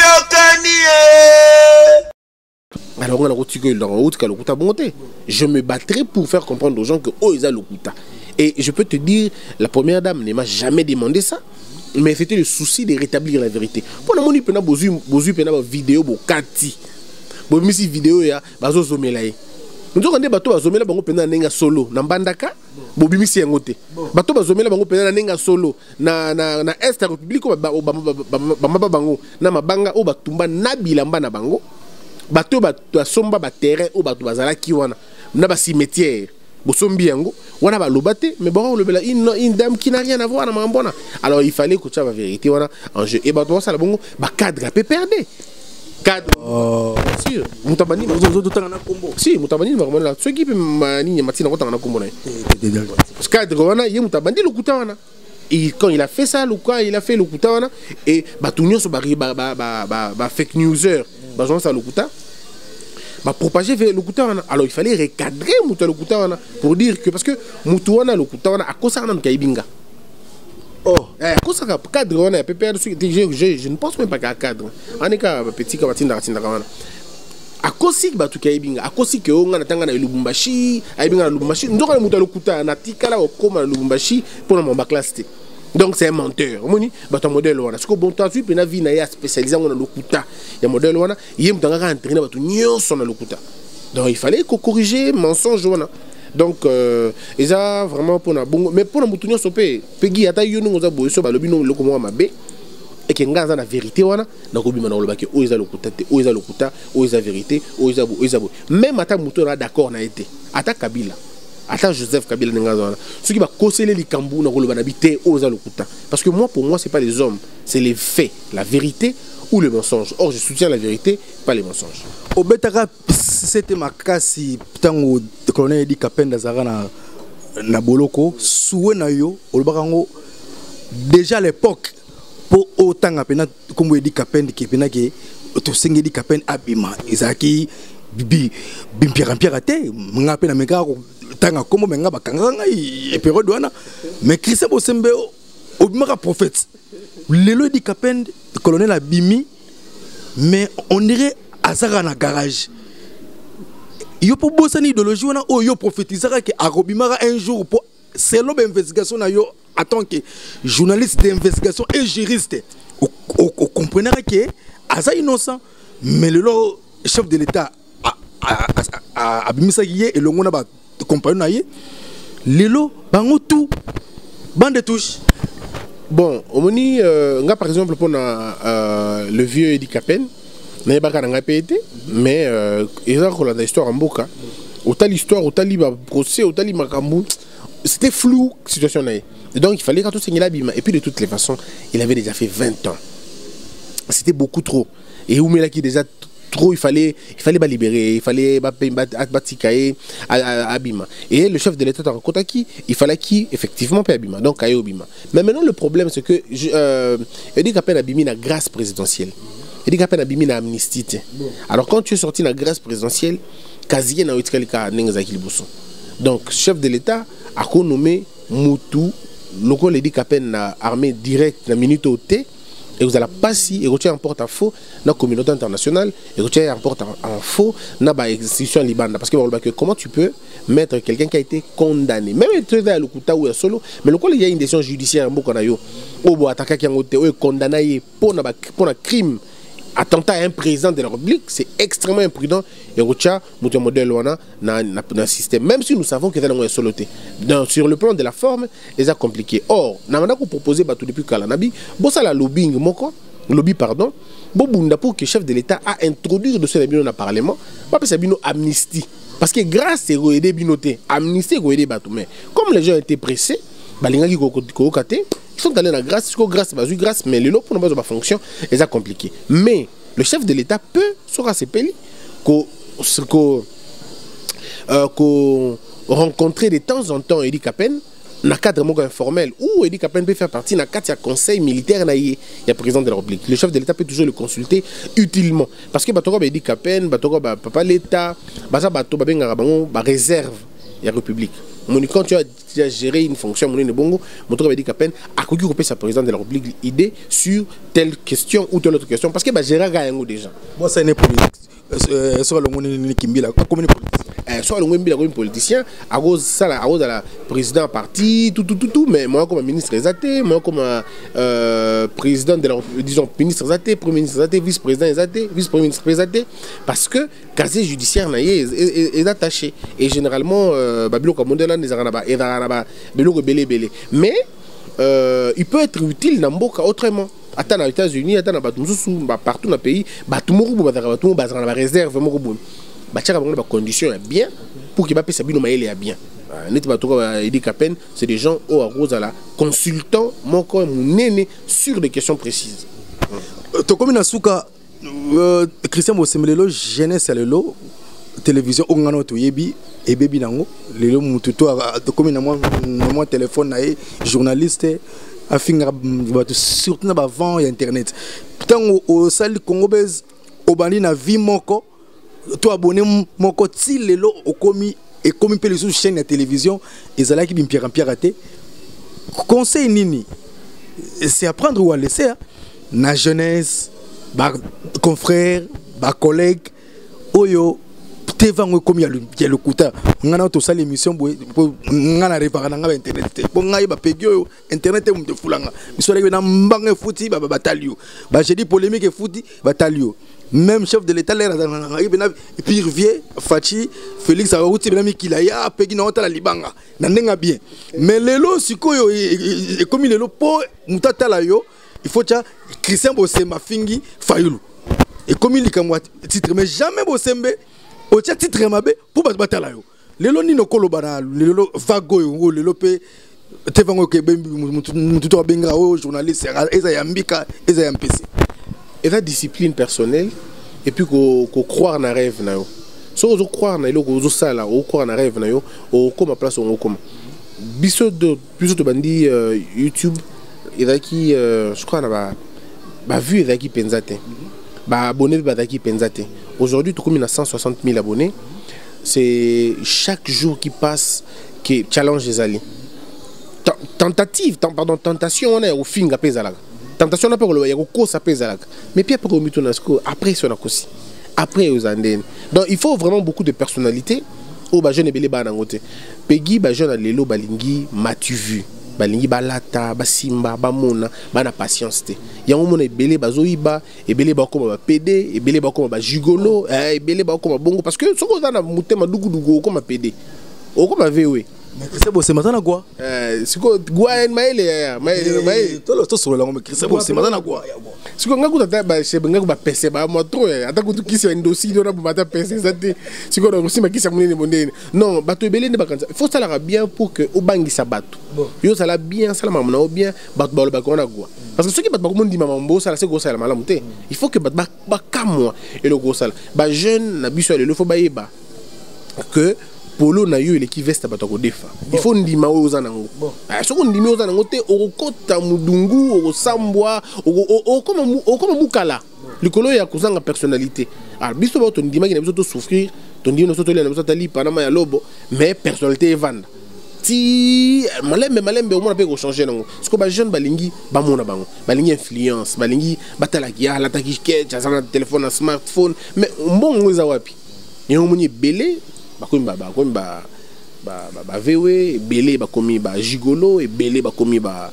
Alors on a retiré dans route que le kuta bonté. Je me battrai pour faire comprendre aux gens que oh ils ont le kuta. Et je peux te dire, la première dame ne m'a jamais demandé ça. Mais c'était le souci de rétablir la vérité. Pour le moment, il y a une vidéo, bomisi vidéo ya bazo zomela ye nzo kande bato bazomela bango pena nenga solo na mbandaka bobimisi yango te bato bazomela bango pena nenga solo na est ya république bamaba bango na mabanga o batumba na bilamba na bango bato basomba ba terrain o bato bazalaki wana na ba cimetière bosombi yango wana baloba te mais bon le bela une dame qui n'a rien à voir na mambona alors il fallait que tu aies la vérité wana en jeu et bato ça la bongo ba cadre pe perdre cadre si mutabani si mutabani vraiment ce qui peut mani matina kotanga na kombo na cadre wana ye mutabandi lokuta wana et quand il a fait ça il a fait lokuta wana et batunyo so ba fake newser bazon ça lokuta ba propager vers lokuta wana alors il fallait recadrer muta lokuta wana pour dire que parce que mutu wana lokuta wana akosa na kaibinga. Oh, à cadre, on a je ne pense même pas qu'à cadre. On est qu'à petit kabatinda wana. A kosi batu kaibinga, a kosi que on a tanga na Lubumbashi, aibinga na Lubumbashi, ndoko muta lokuta na tikala o koma na Lubumbashi pour mon classe. Donc c'est un menteur. Moni batu modèle wana. Parce que bon temps tu peux na vie na ya spécialisé na lokuta. Ya modèle wana, yem tanga entraîner batu nyonso na lokuta. Donc il fallait corriger mensonge wana. Donc ils ont vraiment pour na bongo mais pour na mutunyo sopé pegi ata yo ngo za boyeso ba lobi no lokomo mabe et que ngaza na vérité wana na ko bima na loba ke o eza lokuta te o eza lokuta o eza vérité o eza bo même ata muto na d'accord na été ata Kabila ata Joseph Kabila ngaza wana ce qui va kosele likambu na ko loba na bité o eza lokuta parce que moi pour moi c'est pas les hommes c'est les faits la vérité ou le mensonge. Or je soutiens la vérité pas les mensonges. Obetaka c'était makasi tango colonel Edi Kapenda zara na boloko souwe na yo olbakango déjà à l'époque pour autant apena comme Edi Kapenda qui pena que to sengi Edi Kapenda abima izaki bimpira te ngape na meka tanga comme menga bakanga e période wana mais Christophe Bosembe obimaka prophète lelo Edi Kapenda colonel abimi mais on dirait azara na garage. Yo pour bosser une idéologie on a yo prophétisera que arobimara un jour pour selon l'investigation na yo en tant que journaliste d'investigation et juriste on comprendra que aza innocent mais le chef de l'état a bimisa yé et le ngona ba compagnon na yé lelo bango tout bande touche. Bon omoni nga par exemple pour le vieux Edi Kapenda mais histoire en boka autant l'histoire autant l'histoire procès autant l'histoire c'était flou situation et donc il fallait quand tout s'engagea et puis de toutes les façons il avait déjà fait 20 ans c'était beaucoup trop et Oumela qui déjà trop il fallait libérer il fallait batikaye abima et le chef de l'état en Kotaki il fallait qui effectivement pas abima donc aye obima mais maintenant le problème c'est que Edi Kapenda abimi na grâce présidentielle. Edi Kapenda abimi na amnistie. Alors quand tu es sorti de la grâce présidentielle, quasi na otikalika nengazaki liboso. Donc chef de l'état a nommé Moutou loko Edi Kapenda na armée directe na minute au T et vous allez passer et retirer en porte-à-faux dans la communauté internationale et retirer en porte-à-faux dans la institution libanaise parce que comment tu peux mettre quelqu'un qui a été condamné même tu es le couta ou solo mais le il y a une décision judiciaire en beaucoup yo ou attaquer qui est condamné pour un crime attentat à un président de la République, c'est extrêmement imprudent et Rocha, mon modèle na système même si nous savons que c'est soloté. Sur le plan de la forme, c'est compliqué. Or, namana ko proposer batou depuis Kalanabi, bo ça la lobbying lobby pardon, bo bunda pour que le chef de l'État a introduit de ce bino dans le parlement, pas que c'est bino amnistie parce que grâce à aider binoté, amnistie aider batou mais comme les gens étaient pressés, balingaki ko kate ils sont allés dans la grâce, grâce, mais le lot pour ne pas fonction, c'est compliqué. Mais le chef de l'État peut se rassurer qu'on rencontrer de temps en temps Edi Kapenda dans le cadre informel où Edi Kapenda peut faire partie dans le conseil militaire il y a président de la République. Le chef de l'État peut toujours le consulter utilement parce que Edi Kapenda, papa l'État, réserve la République. Quand tu as géré une fonction, Edi Kapenda a coupé sa président de la République idée sur telle question ou telle autre question parce que gérer gagne déjà. Moi, c'est une politique. Sur le monde, soit le Wembi comme politicien, à cause ça à cause de la président parti tout mais moi comme ministre exaté, moi comme président de la disons ministre exaté, premier ministre exaté, vice-président exaté, vice-premier ministre exaté parce que casier judiciaire est attaché et généralement babilo comme modèle des arabes et arabes belé mais il peut être utile dans beaucoup autrement. Attends aux États-Unis, attends partout dans le pays, tout le monde a la réserve, des conditions bien pour qu'il puisse bien. C'est des gens qui sont consultants sur des questions précises. Comme Christian Bosemelelo, jeunesse à l'élo, télévision, on a yebi et baby nango, l'élo mututo, comme moi téléphone, journaliste. Surtout avant internet tant au sali Congo bez au bandi na vie moko to abonné moko ti lelo au komi et comme pe les chaînes de télévision et zala ki bimpira raté conseil nini c'est apprendre ou à laisser na jeunesse ba confrère ba collègue oyo tevango comme il y a le kuta ngana to sala émission ngana réparer na internet bon ngai ba pegio internet mu de fulanga biso na mbanga futi ba batalio ba j'ai dit polémique futi batalio même chef de l'état l'air et puis Rivier Fachi Félix Aouti benami kilaya pegi na otala libanga na ndenga bien mais lelo sikoyo et comme lelo po mutata la yo il faut ça Christian Bosema fingi Fayulu et comme il kamwa titre mais jamais Bosembe au titre mabe pour battre là yo lelo ni no kolo bana lelo vago yo lelo pe tevango ke mututo benga o journaliste eza yambika eza yampesi et la discipline personnelle et puis ko croire na rêve na yo so ozo croire na eloko ozo sala o croire na rêve na yo o koma place o koma biso de bandi YouTube ezaki je crois na ba vu ezaki penzate ba abonné bazaki penzate. Aujourd'hui, tout comme il y a 160 000 abonnés, c'est chaque jour qui passe qui challenge les alliés. Tentation, on est au fin à Pézalaga. Tentation, on a pas au cours à Pézalaga. Mais puis après, après, on a aussi. Après, aux Andènes. Donc, il faut vraiment beaucoup de personnalité. Oh, bah, jeune et belé, bah, n'angote. Peggy, bah, jeune à l'élo, balingi, m'as-tu vu? Balingi balata basimba bamona bana patience te yango mona ebele bazoyiba ebele bakoma ba PD ebele bakoma ba jigolo ebele bakoma bongo parce que soko za na mutema dugu koma PD okoma vewe mais c'est bon c'est matana quoi siko gwa maele to sur la c'est bon c'est matana quoi siko ngaku tata ba shebe ngaku ba pese ba motro ata kutu kisi ya ndosi dona bata pese zate siko na kusima kisi munene mondene non bato ebele ne bakanza faut ça la bien pour que obangisa bato yo ça la bien ça la mamna o bien bato ba bakona gwa parce que ceux qui bato ba kondi mamambo ça la c'est go ça la malamu te il faut que bato ba kamwa et le go ça ba jeune na biso le faut ba yeba que polo na yo eleki veste bato ko defa il faut ndima o za nango soko ndimi o za nango te okota mudungu okosambwa okoma mukala likolo ya kozanga personnalité alors biso ba to ndima ki na biso to souffrir to ndimi no so to le na biso tali panama ya lobo mais personnalité evanda ti malembe o mona pe ko changer nango soko ba jeune balingi ba mona bango balingi influence balingi batala ki ala taki ke za téléphone smartphone mais mbongo za wapi yo moni belé bakomi ba vewe belé bakomi ba gigolo et belé bakomi ba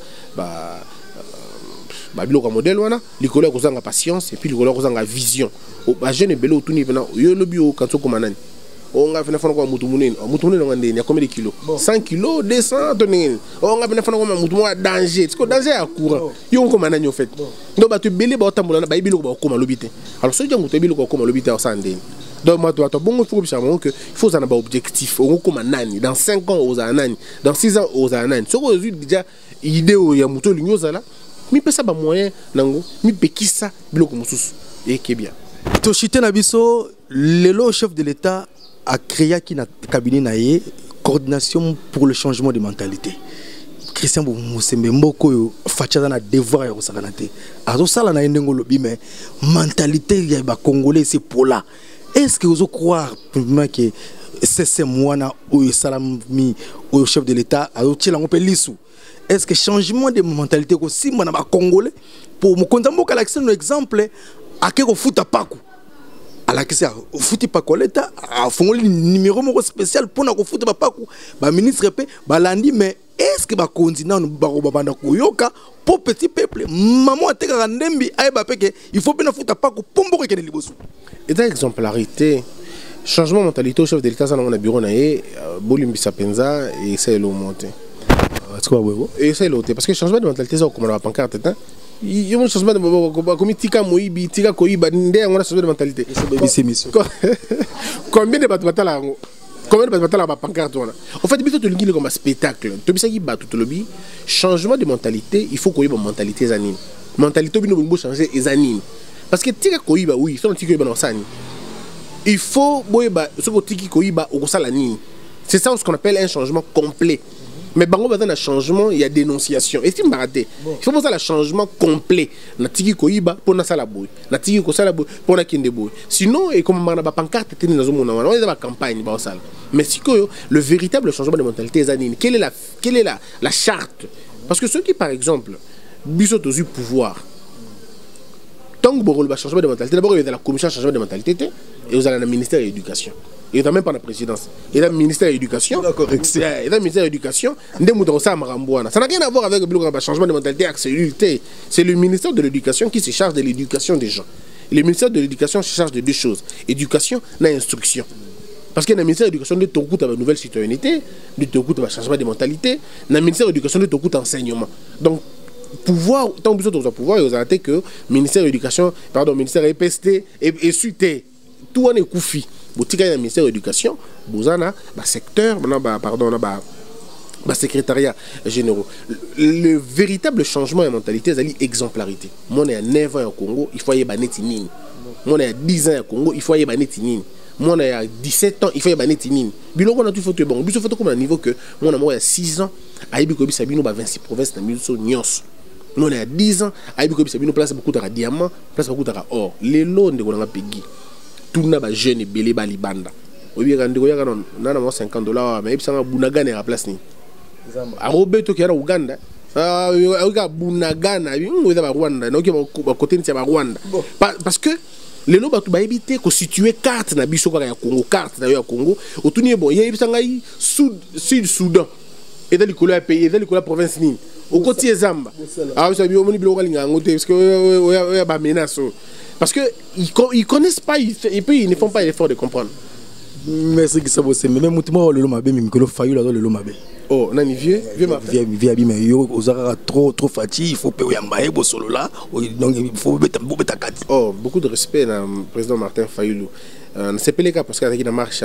biloko modèle wana likolo ya kozanga patience et puis likolo ya kozanga vision ba jeune belé otuni pena yo lobi o kanso koma nani on a fait ko mutu munene ngandeni ya combien de kilos 100 kilos 200 tonnes on a fait ko mutu mo danger parce que danger ya courant yo ko manani en fait donc ba tu belé ba otambola ba biloko ba koma lobité alors so jango to biloko koma lobité au sandeni. Donc, moi, bon, il faut que faut un objectif. On comme nani dans 5 ans aux anani, dans 6 ans aux anani. Ce que déjà idée où il y a muto l'ignoza là, mi peut ça ba moyen nango, mi peut qui ça bloque musus et qui bien. Toshite Nabiso, le chef de l'État a créé qui na cabinet naie coordination pour le changement de mentalité. Christian Bosembe mboko facha na devoir ya kosakanate. Azo sala na ndengo lobi mais mentalité ya ba congolais c'est pour là. Est-ce que vous croyez que c'est moi ou salami au chef de l'État à est-ce que changement de mentalité aussi mon congolais pour me contaminer qu'à l'accès un exemple à que au foot à Paco alakisi futi pakoleta afongoli numéro moko spécial pona ko futi papa ko ba ministre pe balandi mais est-ce que ba continue ba banda koyoka pour petit peuple maman ateka ndembi ayeba peke il faut bien futa pa ko pombo ko kene liboso et dans exemplarité changement mentalité au chef de l'état ça dans bureau naé bolimbisa penza et c'est le monter est-ce que ouais et c'est l'autre parce que changement de mentalité ça comme la pancarte il y a un changement de comme tika moibi tika koiba ndé on a changement de mentalité combien de batala combien de batala ba pancarte on en fait bito to lingi comme un spectacle to bisa ki ba tout lobby changement de mentalité il faut koiba mentalité zanine mentalité bino bo changer ezanine parce que tika koiba oui son tika koiba no sani il faut boiba ce ko tiki koiba o kosala nini c'est ça ce qu'on appelle un changement complet. Mais bango dans un changement il y a dénonciation et c'est baraté il faut poser un changement complet na tiki koiba pour na sala boy na tiki ko sala boy pour na kinde boy sinon et comme na ba pancarte teni na zomo na on est dans la campagne ba sala mais si que le véritable changement de mentalité zanine quelle est la charte parce que ceux qui par exemple biso au pouvoir tant que le changement de mentalité d'abord il y a la commission de changement de mentalité et vous allez dans le ministère de l'éducation. Et même pas la présidence. Et dans le ministère de l'Éducation. Et dans le ministère de l'Éducation, ça n'a rien à voir avec le changement de mentalité accéléré. C'est le ministère de l'Éducation qui se charge de l'éducation des gens. Et le ministère de l'Éducation se charge de deux choses. Éducation et instruction. Parce que dans le ministère de l'Éducation, il y a une nouvelle citoyenneté, il y a un changement de mentalité. Dans le ministère de l'Éducation, il y a un enseignement. Donc, pouvoir, tant que vous avez pouvoir, vous avez que le ministère de l'Éducation, pardon, le ministère EPST et SUT, tout en est koufi. Boutique le ministère de l'Éducation, Bouzana, secteur, pardon, secrétariat général. Le véritable changement de mentalité, c'est l'exemplarité. Moi, on est à 9 ans au Congo, il faut y avoir netini. Moi, on est à 10 ans au Congo, il faut y avoir netini. Moi, on est à 17 ans, il faut y avoir netini. Bilo, on a tout fait bon. Bilo, faut comme un niveau que moi, on a 6 ans, à Ibikobi Sabino, 26 provinces, dans le Nyos. Nous, on est à 10 ans, à Ibikobi Sabino, place beaucoup de diamants, place beaucoup de or. Les lots de Golanga Peggy. Tout le monde jeune et belé balibanda. Au lieu de dire qu'on a $50, mais il y a un Bunagana à la place. À Roberto qui est à Ouganda, il y a Bunagana, il y a Rwanda, il y a côté de Rwanda. Parce que les lots sont éviter que situer carte na biso ka Congo, carte na Congo, autour ni bon, il y a Sud-Soudan. Et dans le pays, dans la province ni. Au côté Zamba. Ah, vous savez, on est bloqué parce que il y a des menaces. Parce qu'ils connaissent pas, et puis ils ne font pas l'effort de comprendre. Merci que ça vous mais même moi le lomabé mais que le faillu là dans le lomabé. Oh, nani vieux mais yo osara trop fatigué, il faut payer un bo solo là, donc il faut mettre carte. Oh, beaucoup de respect na président Martin Fayulu. C'est pas le cas parce qu'il y a une marche à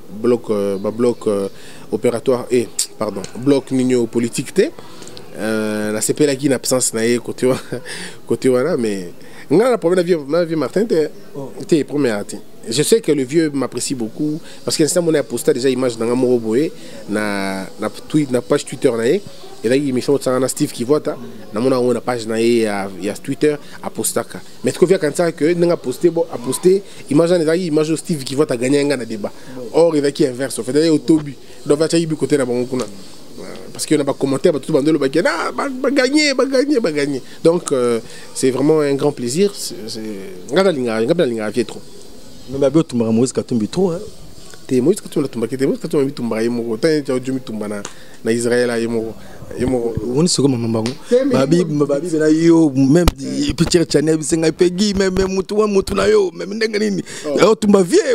bloc opératoire et pardon, bloc nino politique té. C'est pas là qui une absence na côté voilà mais la première vie Martin t'es première. Je sais que le vieux m'apprécie beaucoup parce que l'instant on a posté déjà image dans Moro Boé na page Twitter na et là il me fait ça Steve qui voit na mon page na il y a Twitter à poster mais ce que vient quand ça que n'a posté image na image Steve qui voit à gagner un débat or il va qui inverse au fait d'aller au tobi donc va tu côté na bon kuna parce qu'il n'y a pas de commentaire, tout le monde va gagner. Donc c'est vraiment un grand plaisir. C'est trop. Mais bien tu m'as Moïse Katumbi trop. T'es Moïse Katumbi na Israël on est comme maman babi na yo même petit channel bisenga pegi même mutu na yo même ndenga nini tu m'as vieux.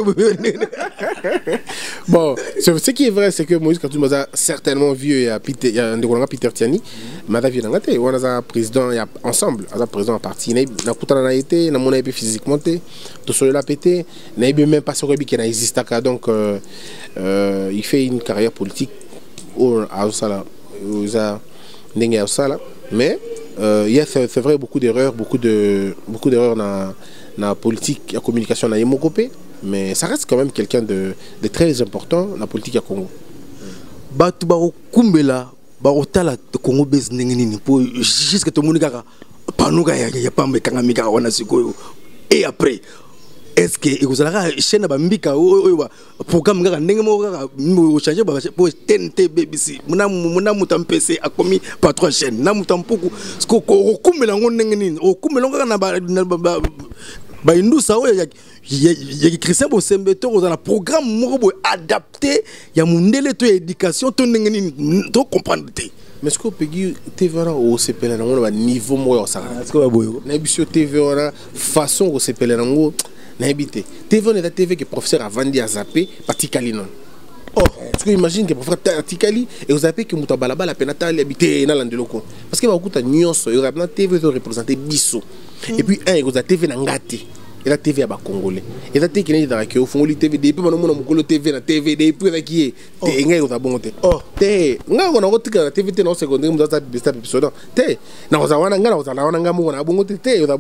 Bon ce qui est vrai c'est que Moïse Katumbi a certainement vieux il y a un Peter Tiani madavi na ngate on a président ensemble à président à parti na kutana na été na mona physiquement te to solo la pété na même pas sur qui na existe donc il fait une carrière politique à Osala mais il y a c'est vrai beaucoup d'erreurs dans la politique la communication na Yemokopé mais ça reste quand même quelqu'un de très important dans la politique à Congo. Batu baro kumbela baro tala Congo bes nini pour jusqu'à tout monde kaka panuka ya pambe kanga mika wana sikoyo et après est-ce que vous allez chaîne ba mbika programme ngaka ndenge mo kaka changer ba pour TNT BBC muna mutampese a commis par 3 chaînes na mutampuku ko kumela ngo ndenge nini o kumela ngaka na ba Indusa oyo ya Christian Bosembe to dans un programme moko adapté ya mundele to éducation to ndengeni to comprendre te. Mais ce que Peggy TV au CPL on a niveau moi ça. Est-ce que va boyo? Na biso TV on a façon au CPL ngo na habité. TV on est la TV que professeur a vendu à zapper patikali non. Oh, parce que imagine que professeur patikali et vous avez que muta balabala penatali habité na landeloko. Parce que ba kuta nyonso yo na TV to représenter biso. Et puis un vous a TV na ngati. Et la TV à bas congolais. Et la TV qui est dans la queue, au fond, le TV, depuis que nous avons TV, la TV, depuis la qui est, t'es engagé au tabon. Oh, t'es, nous avons regardé la TV, non secondaire, nous avons fait des épisodes. T'es, nous avons regardé la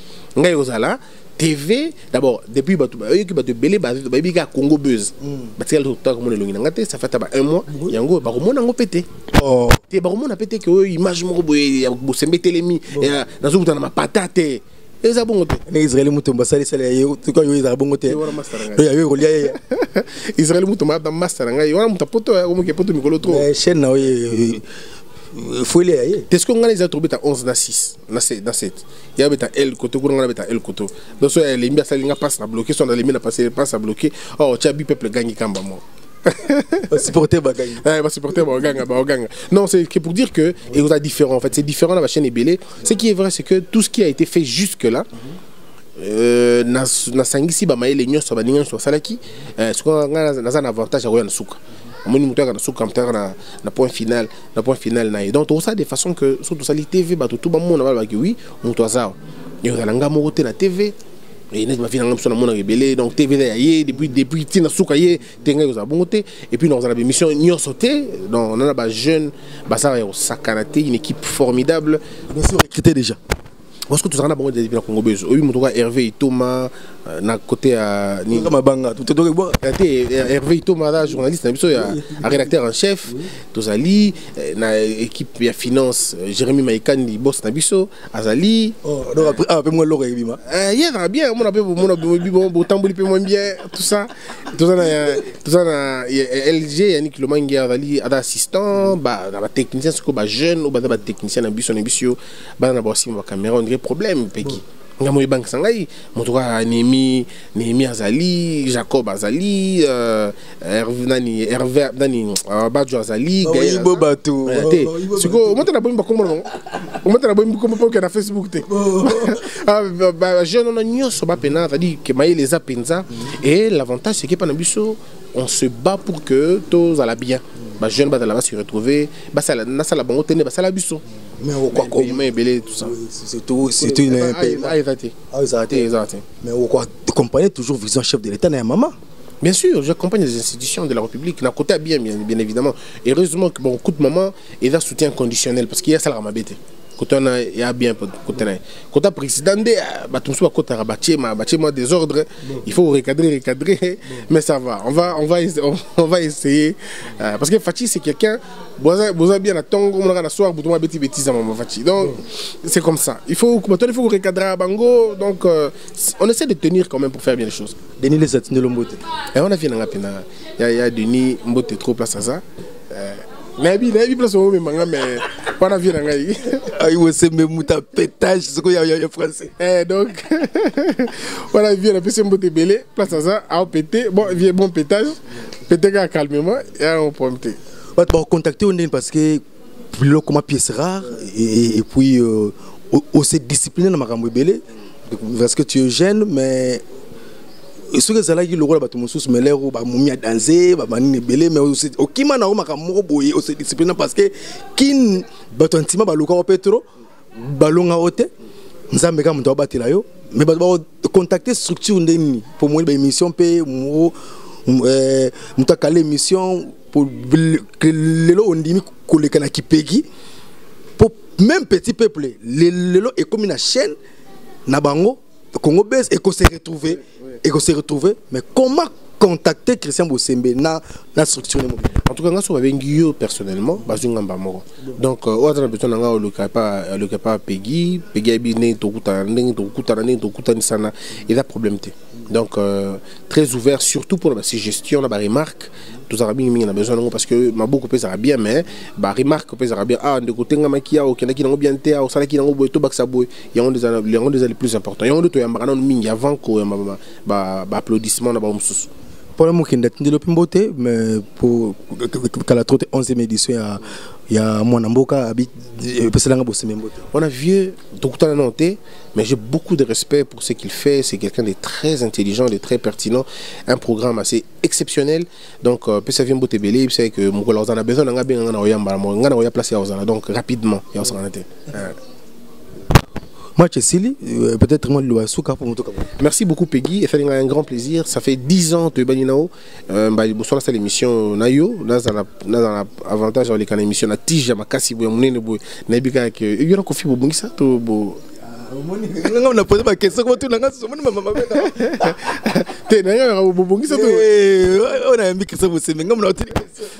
TV, d'abord, depuis que Belé, baby a Congo Buzz. Parce que ça fait un mois, il y a un gros, on pété. Oh, t'es baron a pété que image morboye, vous mettez les mi, dans une ma patate. Les abongote. Les Israéliens mutumba sali sali yo tout quand yo ils abongote. Yo rolia. Israël mutumba dans master nga yo muta poto ya ko poto mikolo trop. Chaîne na faut les ayer. Est-ce qu'on a les trouvé à 11 na 6 na 7 na 7. Ya beta L côté ko nga beta L côté. Donc so les mbia sali nga passe na bloquer son dans les mine passer passe à bloquer. Oh tu as bi peuple gagner kamba mo. Supporter Baganga. Ouais, supporter Baganga. Non, c'est pour dire que et vous a différent en fait, c'est différent la chaîne Ebélé. Ce qui est vrai c'est que tout ce qui a été fait jusque là na sangisi ba maele nyonso ba ninyo so salaki ce qu'on a un avantage à Royan Souka. Moi ni mutuaka na Souka na point final na donc tout ça de façon que surtout ça li TV ba tout ba monde ba ki oui mutuazao. Yo la nga mo na TV. Et nous avons fait un rebelle, donc TV depuis Tina Soukaye, Tenga aux abongoté, et puis dans une émission Nyon sauté, on a un jeune, Bassar au Sakanate, une équipe formidable. Bien sûr, recruté déjà. Parce que tu as un bon depuis la Congo Buzz. Oui, mon Hervé et Thomas, na côté à Mabanga, tout est bon. Hervé et Thomas, journaliste, un rédacteur en chef, Tozali, na équipe de finance, Jérémy Maïkani, boss Nabiso, Azali. Oh, donc après moi l'oreille bima. Il va bien, mon bon tambouli peu moins bien, tout ça na LG Yannick Lomangi Azali ada assistant, ba technicien ce que ba jeune ou ba technicien Nabiso ba na bossi ma caméra problème Peggy. Ngamoy bank sangai, motoka Némi Azali, Jacob Azali, Hervé Nani, Badjo Azali, Gaïbo Batou. C'est quoi, on t'a bonne comment on t'a bonne comment pour na Facebook te. Ah jeune on a nyonso ba pena, c'est-à-dire que maï les apenza et l'avantage c'est que pendant biso on se bat pour que tous alla bien. Ba jeune ba là va se retrouver, ba ça na ça la bon tenir ba ça la biso. Mais quoi tout ça c'est tout une mais quoi accompagner toujours vision chef de l'État na maman. Bien sûr, j'accompagne les institutions de la République. N'a côté bien évidemment. Heureusement que bon coup de maman et là soutien conditionnel parce qu'il y a ça la mabete. Côté on a il y a bien côté président de bah tout ça côté bâtiment des ordres, il faut recadrer mais ça va. On va essayer parce que Fati c'est quelqu'un boza bien à tongo on a soir pour bêti bêtise à maman Fati. Donc c'est comme ça. Il faut recadrer à bango donc on essaie de tenir quand même pour faire bien les choses. Denis les atine Lombote. Et on a vu dans pena il y a Denis Mbote trop place à ça. Nabi place au même mais on a vu dans ngai. Aïe c'est même muta pétage ce qu'il y a français. Donc on a vu la personne Mbote belé place à ça a pété bon pétage pété calmement et on prompte. On va contacter on parce que le comme pièce rare et puis aussi discipliné dans makambo belé parce que tu es jeune mais ce que ça là qui le rôle bateau sous mais l'air ba mumia danser ba manine belé mais aussi okima na oma kamoko boye aussi discipliné parce que kin bateau antima ba loka petro balonga ote nzambe ka mto batela yo mais ba contacter structure ndeni pour moi ba émission pe mo mto kale émission pour lelo ondimi koleka na kipegi pour même petit peuple lelo est comme une chaîne na bango Congo Buzz et qu'on s'est retrouvé mais comment contacter Christian Bosembe na structure en tout cas nga so babengi personnellement bazungamba moko donc on a besoin nga le pas Peggy abi ne to kuta ndenge to kuta sana et la problème te Donc, très ouvert, surtout pour la suggestion, la remarque. Tout ça, on a besoin parce que ma beaucoup pèse bien, mais la remarque pèse bien. Ah, de côté, on a qui a bien été, on a qui a beau, tout ça, il y a des plus importants. Il y a des gens avant qu'on applaudissement. Pour le moment, il y a beauté, mais pour la 11e édition, il y a mon amboka, on a vieux, donc on a noté, mais j'ai beaucoup de respect pour ce qu'il fait. C'est quelqu'un de très intelligent, de très pertinent, un programme assez exceptionnel. Donc, ça vient beauté belé, c'est que mon collègue en a besoin, on a placé à donc rapidement, il y a Match Sili, peut-être moi le souka pour moto. Merci beaucoup Peggy, et fait un grand plaisir. Ça fait 10 ans que Baninao, bonsoir c'est l'émission Nayo, dans l'avantage avec l'émission na Tija makasi boy munene boy na bika que il y a kofi bo bongisa to bo on a posé ma question comment tu n'as pas sommé maman t'es n'a pas bo bongisa to on a mis que ça vous c'est mais on a dit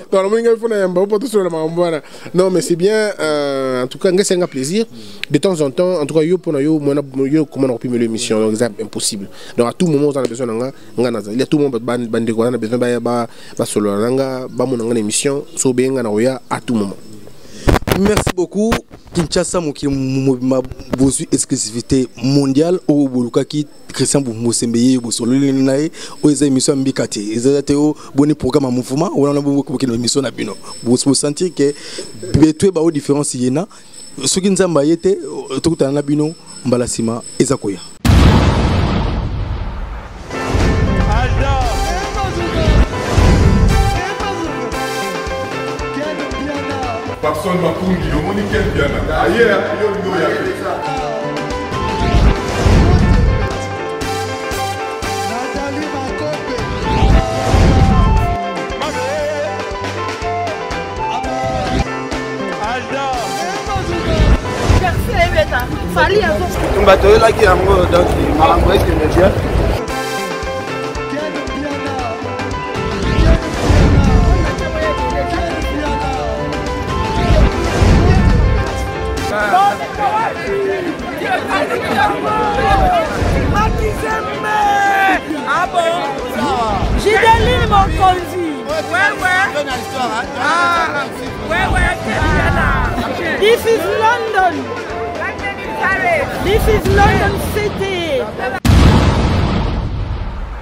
non mais c'est bien en tout cas c'est un plaisir de temps en temps en tout cas yo pour yo comment on peut me l'émission donc c'est impossible donc à tout moment on a besoin il y a tout le monde bande on a besoin ba solo nga ba mon nga émission so bien nga à tout moment. Merci beaucoup. Kinshasa qui ma besoin exclusivité mondiale au Bolukaki Christian Boumosembeye Bosolo Lenae aux émissions Mbikati. Ils ont bon programme en mouvement. On a beaucoup de émissions à Bino. Vous sentir que tout est différence yena. Ce qui nous a mbayete tout à Nabino Mbalasima Ezakoya. Papson Mapungi, au monde quel bien. Ailleurs, il y a Gideline Mokonzi. This is London. This is London City.